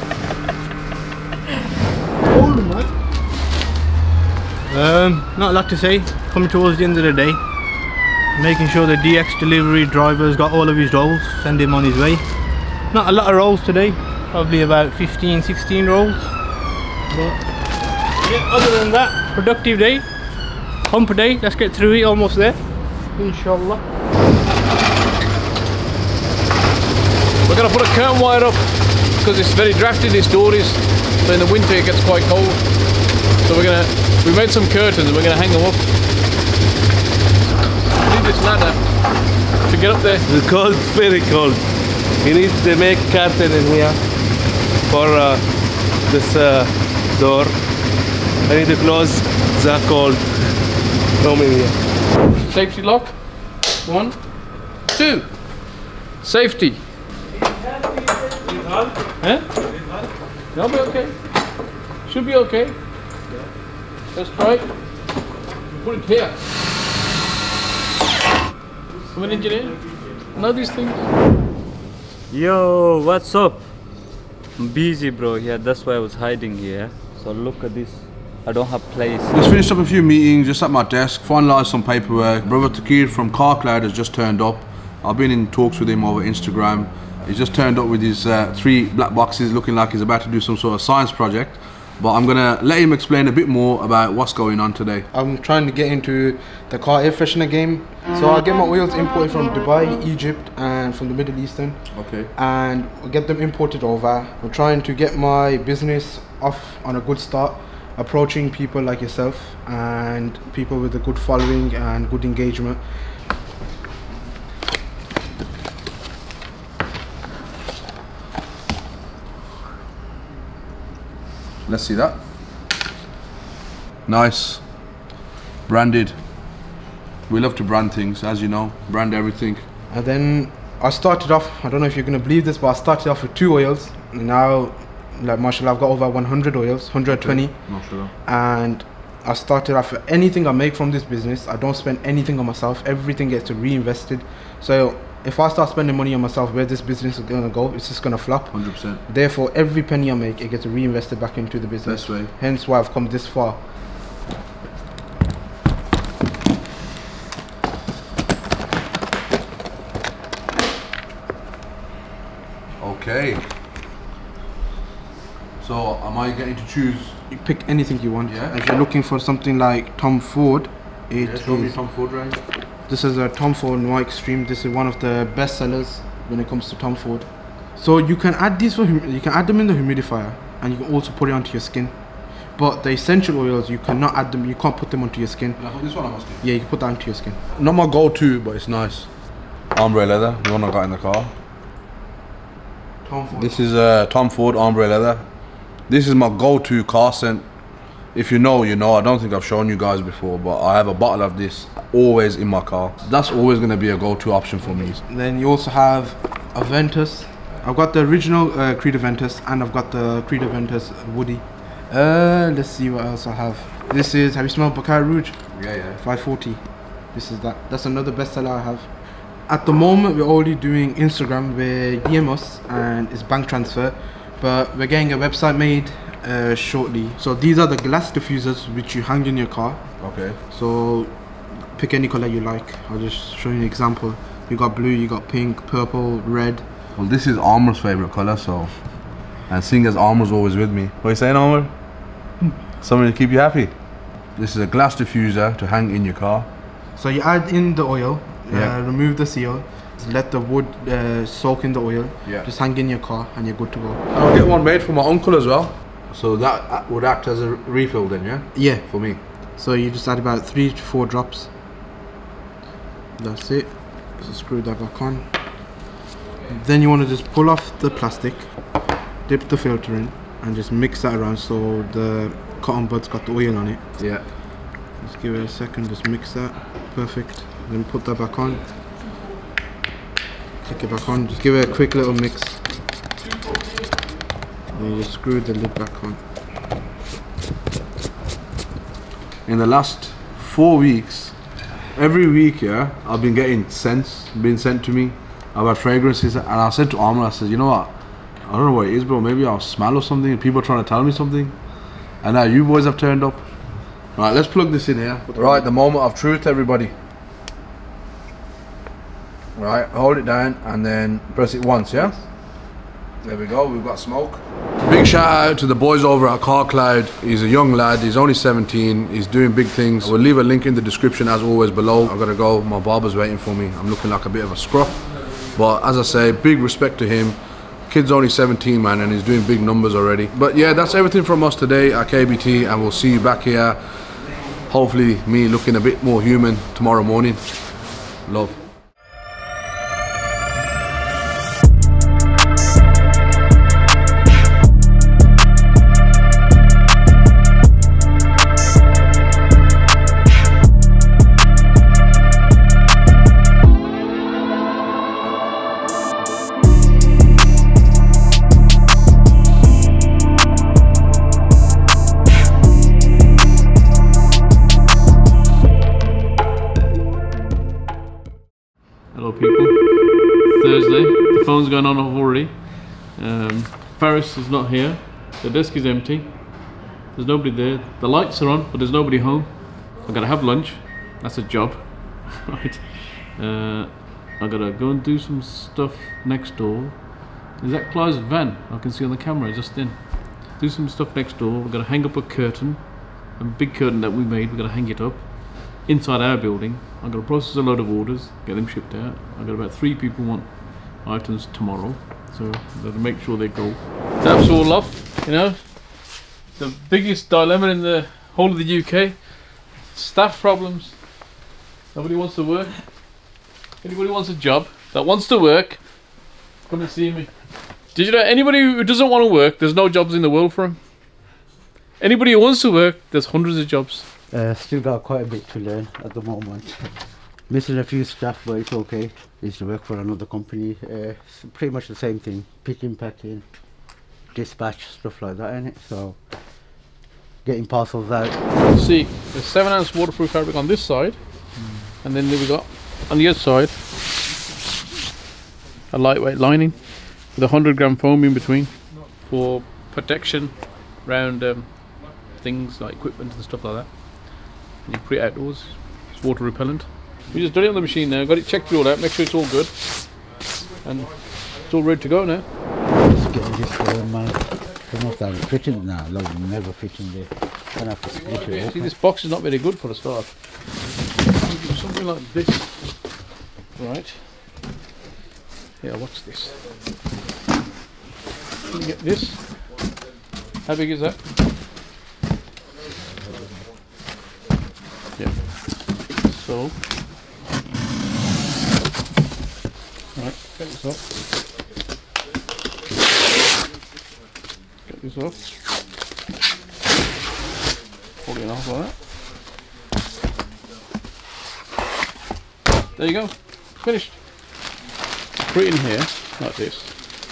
Not a lot to say. Coming towards the end of the day, making sure the DX delivery driver's got all of his rolls, send him on his way. Not a lot of rolls today, probably about 15-16 rolls. But yeah, other than that, productive day, hump day. Let's get through it, almost there, inshallah. We're going to put a curtain wire up because it's very drafty, this door is, so in the winter it gets quite cold. So we made some curtains and we're going to hang them up. We need this ladder to get up there. It's cold, very cold. You need to make curtain in here for this door. I need to close the cold. Come in here. Safety lock. 1, 2. Safety. Huh? That'll be okay. Should be okay. Let's try it. Put it here. I'm an engineer. I know these things. Yo, what's up? I'm busy, bro. Yeah, that's why I was hiding here. So look at this. I don't have place. Just finished up a few meetings, just at my desk, finalised some paperwork. Brother Takir from CarCloud has just turned up. I've been in talks with him over Instagram. He's just turned up with his 3 black boxes, looking like he's about to do some sort of science project. But I'm gonna let him explain a bit more about what's going on today. I'm trying to get into the car air freshener game. So I get my oils imported from Dubai, Egypt, and from the Middle Eastern. Okay. And I get them imported over. I'm trying to get my business off on a good start. approaching people like yourself and people with a good following and good engagement. Let's see that. Nice. Branded. We love to brand things, as you know. Brand everything. And then I started off, I don't know if you're going to believe this, but I started off with 2 oils. And now, like, mashallah, I've got over 100 oils, 120. Okay. Mashallah. And I started off with anything I make from this business, I don't spend anything on myself. Everything gets reinvested. So if I start spending money on myself, where this business is going to go, it's just going to flop. 100%. Therefore, every penny I make, it gets reinvested back into the business. Best way. Hence why I've come this far. Okay. So, am I getting to choose? You pick anything you want. Yeah. If you're looking for something like Tom Ford, Show me Tom Ford range. This is a Tom Ford Noir Extreme. This is one of the best sellers when it comes to Tom Ford. So you can add these you can add them in the humidifier, and you can also put it onto your skin. But the essential oils, you cannot add them. You can't put them onto your skin. Can I put this one on my skin? Yeah, you can put that onto your skin. Not my go-to, but it's nice. Ombre leather, the one I got in the car. Tom Ford. This is Tom Ford ombre leather. This is my go-to car scent. If you know, you know. I don't think I've shown you guys before, but I have a bottle of this always in my car. That's always going to be a go-to option for me. Then you also have Aventus. I've got the original Creed Aventus, and I've got the Creed Aventus Woody. Let's see what else I have. This is, have you smelled Baccarat Rouge? Yeah. 540. This is that. That's another bestseller I have. At the moment, we're already doing Instagram, where DM us, and it's bank transfer. But we're getting a website made shortly. So these are the glass diffusers which you hang in your car. Okay. So pick any color you like. I'll just show you an example. You got blue, you got pink, purple, red. Well, this is Armour's favorite color, so. And seeing as Armour's always with me. What are you saying, Armour? Something to keep you happy. This is a glass diffuser to hang in your car. So you add in the oil, Yeah. remove the seal, let the wood soak in the oil, Yeah. just hang in your car and you're good to go. I'll get one made for my uncle as well. So that would act as a refill then, yeah? Yeah. For me. So you just add about 3 to 4 drops. That's it. So screw that back on. Then you want to just pull off the plastic, dip the filter in, and just mix that around so the cotton bud's got the oil on it. Yeah. Just give it a second, just mix that. Perfect. Then put that back on. Click it back on. Just give it a quick little mix. And you just screw the lid back on. In the last 4 weeks, every week, yeah, I've been getting scents being sent to me about fragrances, and I said to Armour, I said, you know what, I don't know what it is, bro, maybe I'll smell or something, and people are trying to tell me something, and now you boys have turned up. Right, let's plug this in here. Right, the moment of truth, everybody. Right, hold it down and then press it once, yeah? There we go, we've got smoke. Big shout out to the boys over at Car Cloud. He's a young lad, he's only 17, he's doing big things. We'll leave a link in the description as always below. I've got to go, my barber's waiting for me. I'm looking like a bit of a scruff. But as I say, big respect to him. Kid's only 17, man, and he's doing big numbers already. But yeah, that's everything from us today at KBT, and we'll see you back here. Hopefully me looking a bit more human tomorrow morning. Love. Hello people, Thursday, the phone's going on off already. Faris is not here, the desk is empty, there's nobody there, the lights are on but there's nobody home. I've got to have lunch, that's a job, right? I've got to go and do some stuff next door. Is that Clive's van? I can see on the camera just in. Do some stuff next door, we've got to hang up a curtain, a big curtain that we made, we've got to hang it up inside our building. I'm going to process a load of orders, get them shipped out. I've got about 3 people want items tomorrow, so I've got to make sure they go. Taps all off, you know. The biggest dilemma in the whole of the UK. Staff problems. Nobody wants to work. Anybody wants a job that wants to work, come and see me. Did you know anybody who doesn't want to work, there's no jobs in the world for him? Anybody who wants to work, there's hundreds of jobs. Still got quite a bit to learn at the moment. Missing a few staff, but it's okay. Used to work for another company. It's pretty much the same thing. Picking, packing, dispatch, stuff like that, innit? So, getting parcels out. See, there's 7-ounce waterproof fabric on this side, and then we got on the other side a lightweight lining with 100-gram foam in between for protection around things like equipment and stuff like that. And you put it outdoors, it's water repellent. We just done it on the machine now, got it checked all out, make sure it's all good, and it's all ready to go now. Just getting this man. Come off that fitting now, look, never fitting there. Gonna have to split it open. See, this box is not very good for a start. Something like this. Right. Yeah, watch this. Can you get this? How big is that? Yeah. So. Right, get this off. Get this off. Pull it off like that. There you go. Finished. Put it in here, like this.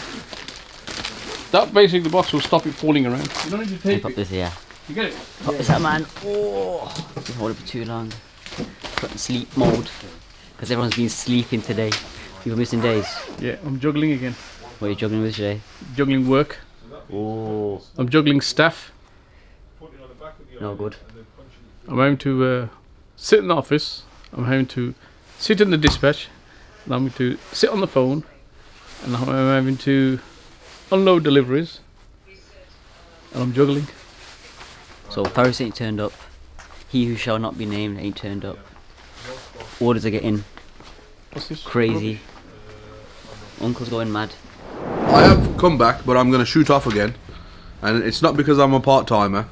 That basically the box will stop it falling around. You don't need to tape Pop it. this here. You get it? Pop this out, man. Oh, been holding for too long. Put in sleep mode. Because everyone's been sleeping today. People missing days. Yeah, I'm juggling again. What are you juggling with today? Juggling work. Oh. I'm juggling staff. No good. I'm having to sit in the office. I'm having to sit in the dispatch. And I'm having to sit on the phone. And I'm having to unload deliveries. And I'm juggling. So Faris ain't turned up. He who shall not be named ain't turned up. Orders are getting crazy. Uncle's going mad. I have come back, but I'm going to shoot off again. And it's not because I'm a part-timer.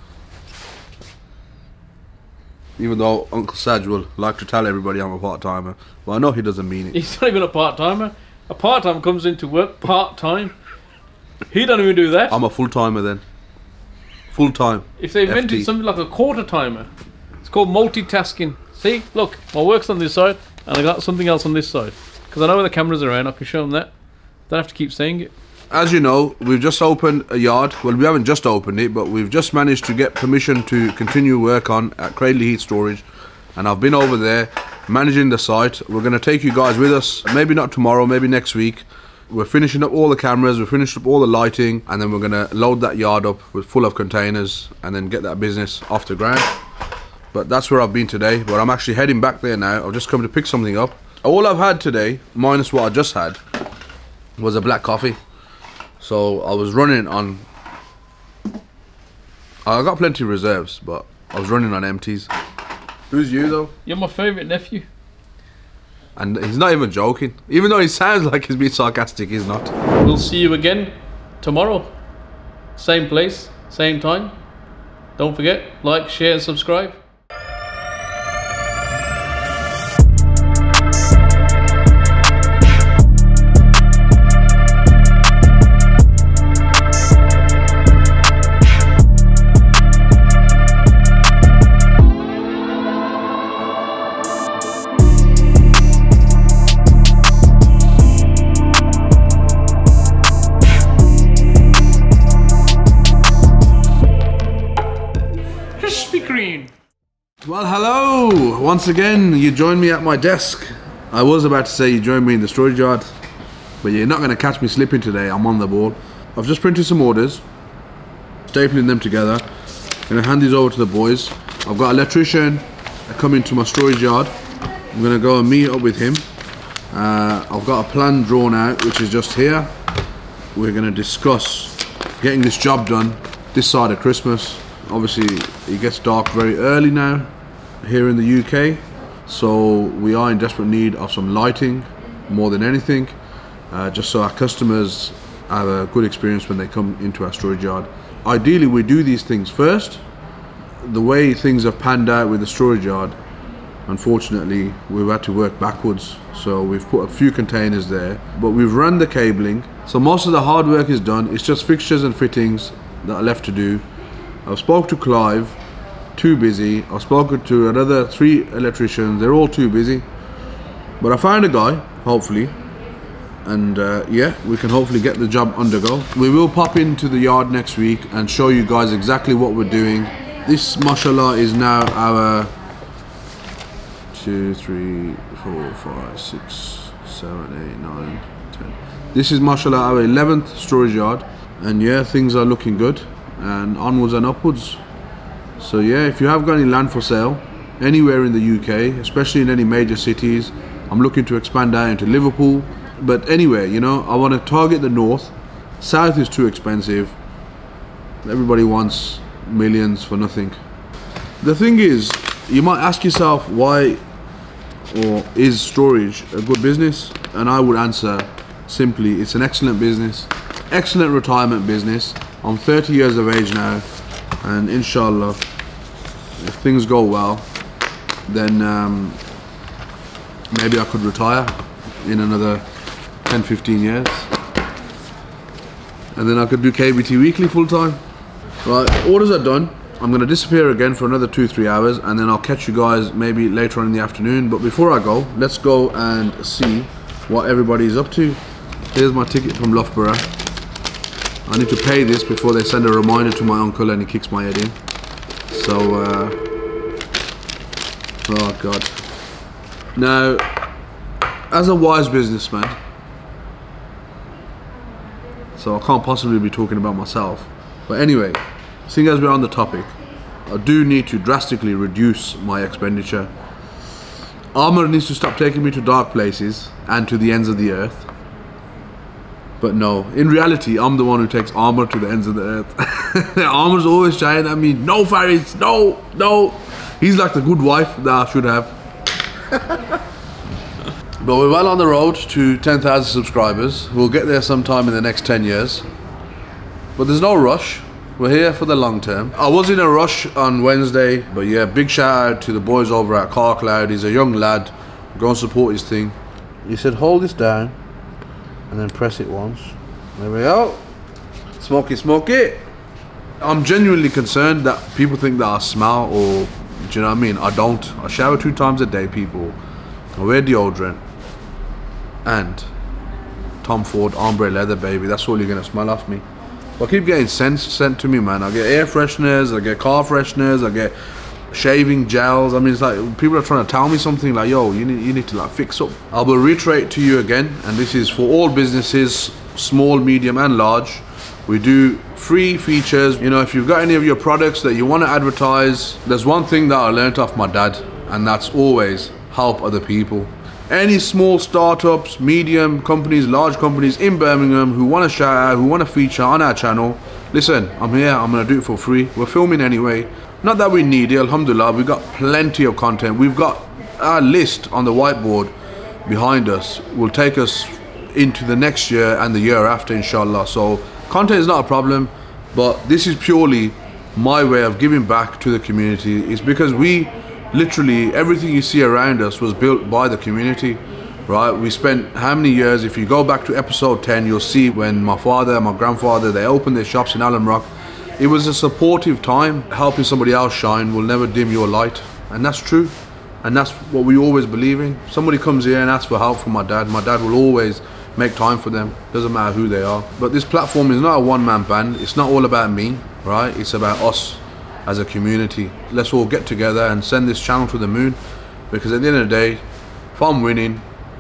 Even though Uncle Saj will like to tell everybody I'm a part-timer. But I know he doesn't mean it. He's not even a part-timer. A part-time comes into work part-time. He don't even do that. I'm a full-timer then. Full-time. If they invented something like a quarter-timer, it's called multitasking. See, look, my work's on this side, and I got something else on this side. Because I know when the cameras are around, I can show them that. Don't have to keep saying it. As you know, we've just opened a yard. Well, we haven't just opened it, but we've just managed to get permission to continue work on at Cradley Heat Storage. And I've been over there managing the site. We're going to take you guys with us. Maybe not tomorrow, maybe next week. We're finishing up all the cameras, we're finishing up all the lighting, and then we're going to load that yard up with full of containers and then get that business off the ground. But that's where I've been today, but I'm actually heading back there now. I've just come to pick something up. All I've had today, minus what I just had, was a black coffee. So I was running on... I got plenty of reserves, but I was running on empties. Who's you though? You're my favourite nephew. And he's not even joking. Even though he sounds like he's being sarcastic, he's not. We'll see you again tomorrow. Same place, same time. Don't forget, like, share and subscribe. Well, hello! Once again, you joined me at my desk. I was about to say you joined me in the storage yard, but you're not going to catch me slipping today. I'm on the ball. I've just printed some orders, stapling them together. Going to hand these over to the boys. I've got an electrician coming to my storage yard. I'm going to go and meet up with him. I've got a plan drawn out, which is just here. We're going to discuss getting this job done this side of Christmas. Obviously, it gets dark very early now here in the UK, so we are in desperate need of some lighting more than anything, just so our customers have a good experience when they come into our storage yard. ideally we do these things first. The way things have panned out with the storage yard, unfortunately we've had to work backwards, so we've put a few containers there, but we've run the cabling, so most of the hard work is done. It's just fixtures and fittings that are left to do. I've spoke to Clive, too busy. I've spoken to another 3 electricians, they're all too busy, but I found a guy, hopefully, and yeah, we can hopefully get the job undergo. We will pop into the yard next week and show you guys exactly what we're doing. This, mashallah, is now our 2, 3, 4, 5, 6, 7, 8, 9, 10. This is, mashallah, our 11th storage yard, and yeah, things are looking good and onwards and upwards. So yeah, if you have got any land for sale anywhere in the UK, especially in any major cities, I'm looking to expand out into Liverpool, but anywhere, you know, I want to target the north. South is too expensive. Everybody wants millions for nothing. The thing is, you might ask yourself, why or is storage a good business? And I would answer simply, it's an excellent business, excellent retirement business. I'm 30 years of age now, and inshallah, if things go well, then maybe I could retire in another 10-15 years, and then I could do KBT Weekly full time. Right, orders are done. I'm going to disappear again for another 2-3 hours, and then I'll catch you guys maybe later on in the afternoon. But before I go, let's go and see what everybody's up to. Here's my ticket from Loughborough. I need to pay this before they send a reminder to my uncle and he kicks my head in. So, oh God. Now, as a wise businessman, so I can't possibly be talking about myself, but anyway, seeing as we're on the topic, I do need to drastically reduce my expenditure. Armour needs to stop taking me to dark places and to the ends of the earth. But no, in reality, I'm the one who takes Armour to the ends of the earth. Armour's always shouting at me, no Faris, no, no. He's like the good wife that I should have. But we're well on the road to 10,000 subscribers. We'll get there sometime in the next 10 years. But there's no rush. We're here for the long term. I was in a rush on Wednesday, but yeah, big shout out to the boys over at Car Cloud. He's a young lad. Go and support his thing. He said, hold this down and then press it once. There we go. Smoke it, smoke it. I'm genuinely concerned that people think that I smell, or do you know what I mean? I don't. I shower 2 times a day, people. I wear deodorant. And Tom Ford ombre leather, baby. That's all you're gonna smell off me. I keep getting scents sent to me, man. I get air fresheners, I get car fresheners, I get shaving gels. I mean, it's like people are trying to tell me something like, yo, you need to like fix up. I will reiterate to you again, and this is for all businesses, small, medium and large. We do free features. You know, if you've got any of your products that you want to advertise, there's one thing that I learned off my dad, and that's always help other people. Any small startups, medium companies, large companies in Birmingham who want to shout out, who want to feature on our channel, listen, I'm here, I'm going to do it for free. We're filming anyway. Not that we need it, alhamdulillah, we've got plenty of content. We've got our list on the whiteboard behind us. Will take us into the next year and the year after, inshallah. So content is not a problem, but this is purely my way of giving back to the community. It's because we literally, everything you see around us was built by the community, right? We spent how many years? If you go back to episode 10, you'll see when my father and my grandfather, they opened their shops in Alum Rock. It was a supportive time. Helping somebody else shine will never dim your light, and that's true, and that's what we always believe in. Somebody comes here and asks for help from my dad will always make time for them, doesn't matter who they are. But this platform is not a one-man band. It's not all about me, right? It's about us as a community. Let's all get together and send this channel to the moon, because at the end of the day, if I'm winning,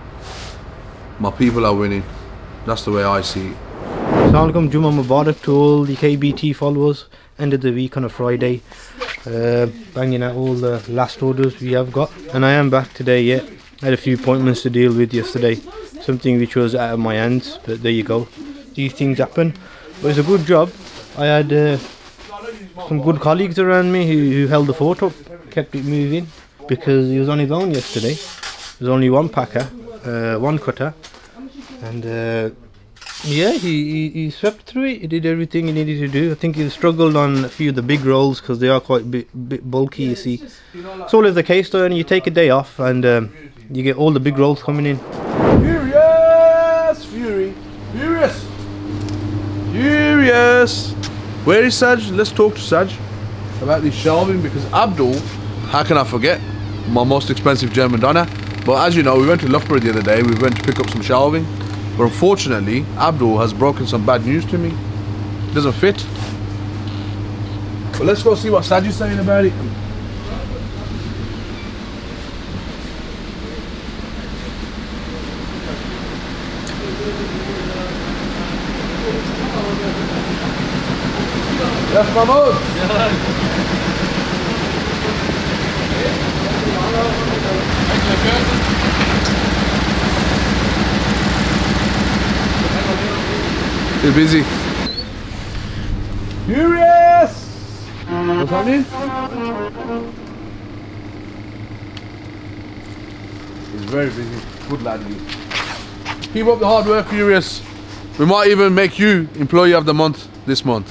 my people are winning. That's the way I see it. Assalamu alaikum, Juma Mubarak to all the KBT followers. End of the week on a Friday, banging out all the last orders we have got, and I am back today. Yeah, I had a few appointments to deal with yesterday, something which was out of my hands, but there you go, these things happen. But it's a good job. I had some good colleagues around me who held the fort up, kept it moving, because he was on his own yesterday. There's only one packer, one cutter, and Yeah, he swept through it. He did everything he needed to do. I think he struggled on a few of the big rolls because they are quite bit bulky, you see. It's always the case though, and you take a day off and you get all the big rolls coming in. Furious! Where is Saj? Let's talk to Saj about this shelving, because Abdul, how can I forget, my most expensive German diner. But as you know, we went to Loughborough the other day, we went to pick up some shelving. But unfortunately, Abdul has broken some bad news to me. It doesn't fit. But let's go see what Saj is saying about it. Yes, Mahmoud. You're busy. Furious! What's happening? He's very busy. Good lad, you. Keep up the hard work, Furious. We might even make you Employee of the Month this month.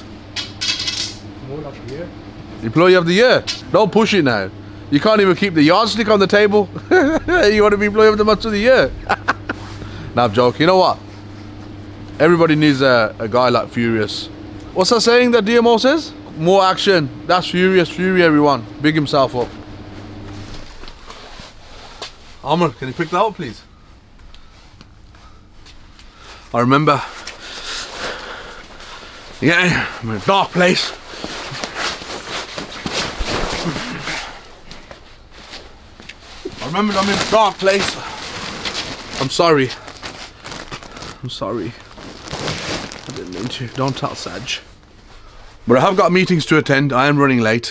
Employee of the Year. Don't push it now. You can't even keep the yardstick on the table. You want to be Employee of the Month of the Year? Nah, I'm joking. You know what? Everybody needs a guy like Furious. What's that saying that DMO says? More action. That's Furious Fury, everyone. Big himself up. Amr, can you pick that up, please? I remember. Yeah, I'm in a dark place. I remember I'm in a dark place. I'm sorry. I'm sorry. I didn't mean to. Don't tell Saj. But I have got meetings to attend. I am running late.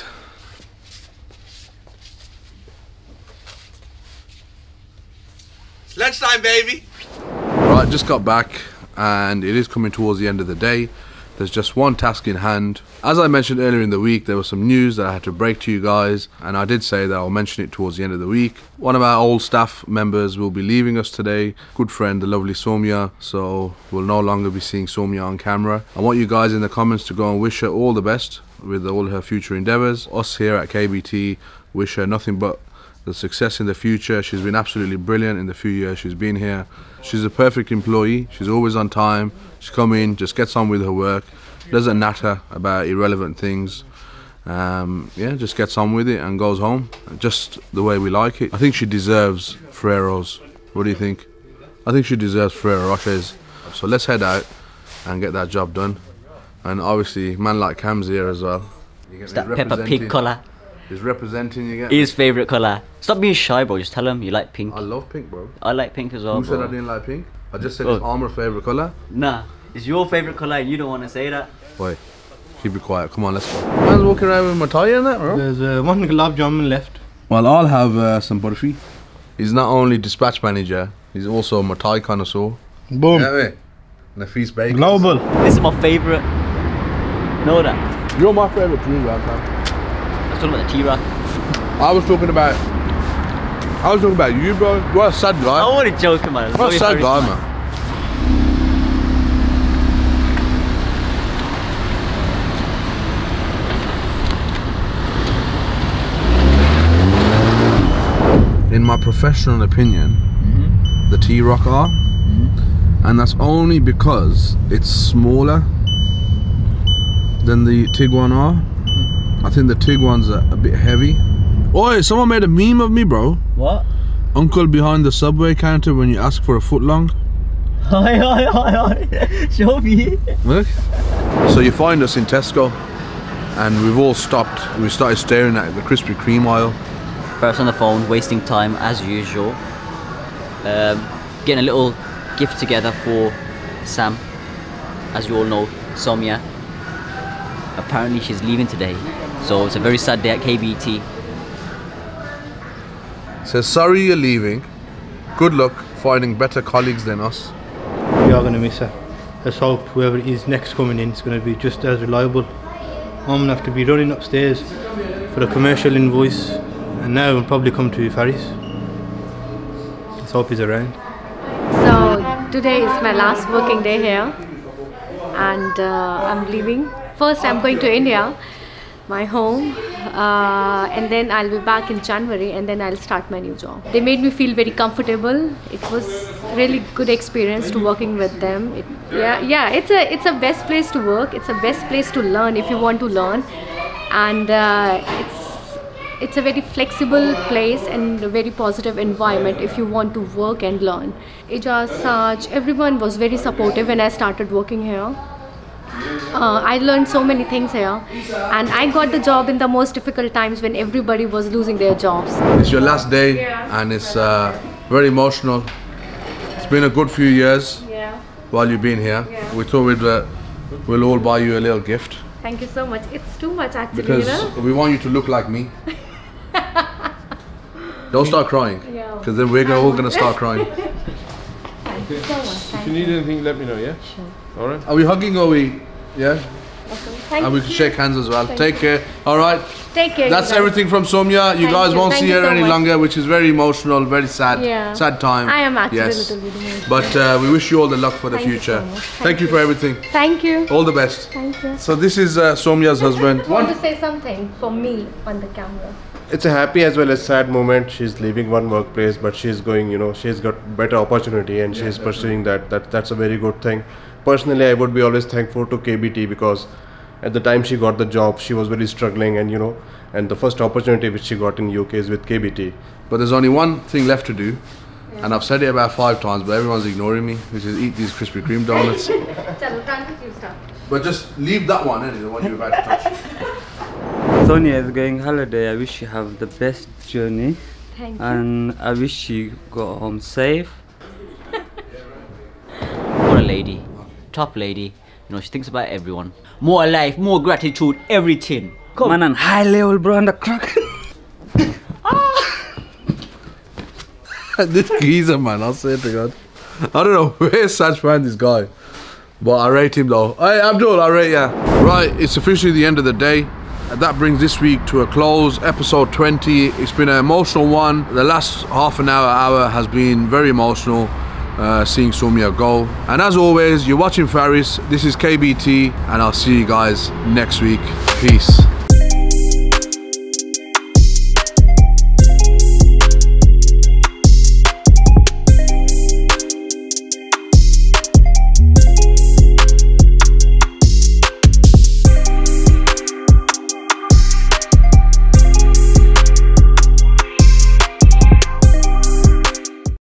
It's lunchtime, baby. Right, just got back and it is coming towards the end of the day. There's just one task in hand. As I mentioned earlier in the week, there was some news that I had to break to you guys, and I did say that I'll mention it towards the end of the week. One of our old staff members will be leaving us today. Good friend, the lovely Somya, so we'll no longer be seeing Somya on camera. I want you guys in the comments to go and wish her all the best with all her future endeavours. Us here at KBT wish her nothing but the success in the future. She's been absolutely brilliant in the few years she's been here. She's a perfect employee. She's always on time. She comes in, just gets on with her work, doesn't natter about irrelevant things. Yeah, just gets on with it and goes home, just the way we like it. I think she deserves Ferrero's. What do you think? I think she deserves Ferrero Rocher's. So let's head out and get that job done. And obviously, man like Cam's here as well. It's that Peppa Pig colour. He's representing, you get his favourite colour. Stop being shy, bro. Just tell him you like pink. I love pink, bro. I like pink as well. Who said I didn't like pink? I just said it's Amr's favourite colour. Nah, it's your favourite colour and you don't want to say that. Wait, keep it quiet. Come on, let's go. Man's walking around with my tie in that, bro. There's one gulab jamun left. Well, I'll have some burfi. He's not only dispatch manager, he's also a Thai connoisseur. Boom. Yeah, Nafis Bacon. Global. This is my favourite. Know that? You're my favourite too, man. I was talking about the T-Rock. I was talking about you, bro. You're a sad guy. I want to joke, man. You're a sad guy, man. In my professional opinion, the T-Rock are, and that's only because it's smaller than the Tiguan are. I think the Tiguan's are a bit heavy. Oi, someone made a meme of me, bro. What? Uncle behind the Subway counter when you ask for a footlong. Hi. Show me. Look. So you find us in Tesco, and we've all stopped. We started staring at the Krispy Kreme aisle. First on the phone, wasting time as usual. Getting a little gift together for Sam. As you all know, Somya. Apparently she's leaving today, so it's a very sad day at KBT. Says sorry you're leaving. Good luck finding better colleagues than us. We are going to miss her. Let's hope whoever is next coming in is going to be just as reliable. I'm going to have to be running upstairs for a commercial invoice, and now we'll probably come to Faris. Let's hope he's around. So today is my last working day here. and I'm leaving. First I'm going to India, my home, and then I'll be back in January, and then I'll start my new job. They made me feel very comfortable. It was really good experience to working with them. It's a best place to work. It's a best place to learn if you want to learn, and it's a very flexible place and a very positive environment if you want to work and learn. Ijaz, Saj, everyone was very supportive when I started working here. I learned so many things here, and I got the job in the most difficult times when everybody was losing their jobs. It's your last day, and it's very emotional. It's been a good few years while you've been here. We thought we'll all buy you a little gift. Thank you so much. It's too much actually, because we want you to look like me. Don't start crying, because then we're all going to start crying. Thank you so much. If you need anything, let me know, yeah? Sure. All right. Are we hugging or we, yeah? Thank and we can shake hands as well. Take care. All right. Take care. That's everything from Soumya. You guys won't see her any longer, which is very emotional, very sad, sad time. I am actually a little bit emotional. But we wish you all the luck for the future. Thank you for everything. Thank you. All the best. Thank you. So this is Soumya's husband. I want to say something for me on the camera. It's a happy as well as sad moment. She's leaving one workplace, but she's going, she's got better opportunity and she's pursuing that. That's a very good thing. Personally, I would be always thankful to KBT, because at the time she got the job, she was very struggling, and and the first opportunity which she got in UK is with KBT. But there's only one thing left to do, and I've said it about 5 times, but everyone's ignoring me, which is eat these Krispy Kreme donuts. But just leave that one, the one you're about to touch. Sonia is going holiday. I wish you have the best journey. Thank you. And I wish you go home safe. What a lady. Top lady. She thinks about everyone. More life, more gratitude, everything. Come. Man, and high level, bro, on the crack. This geezer, man, I'll say it to God. I don't know where Saj found this guy, but I rate him though. Hey, Abdul, I rate ya. Right, it's officially the end of the day. And that brings this week to a close. Episode 20. It's been an emotional one. The last half an hour has been very emotional, seeing Soumya go. And as always, you're watching Faris. This is KBT, and I'll see you guys next week. Peace.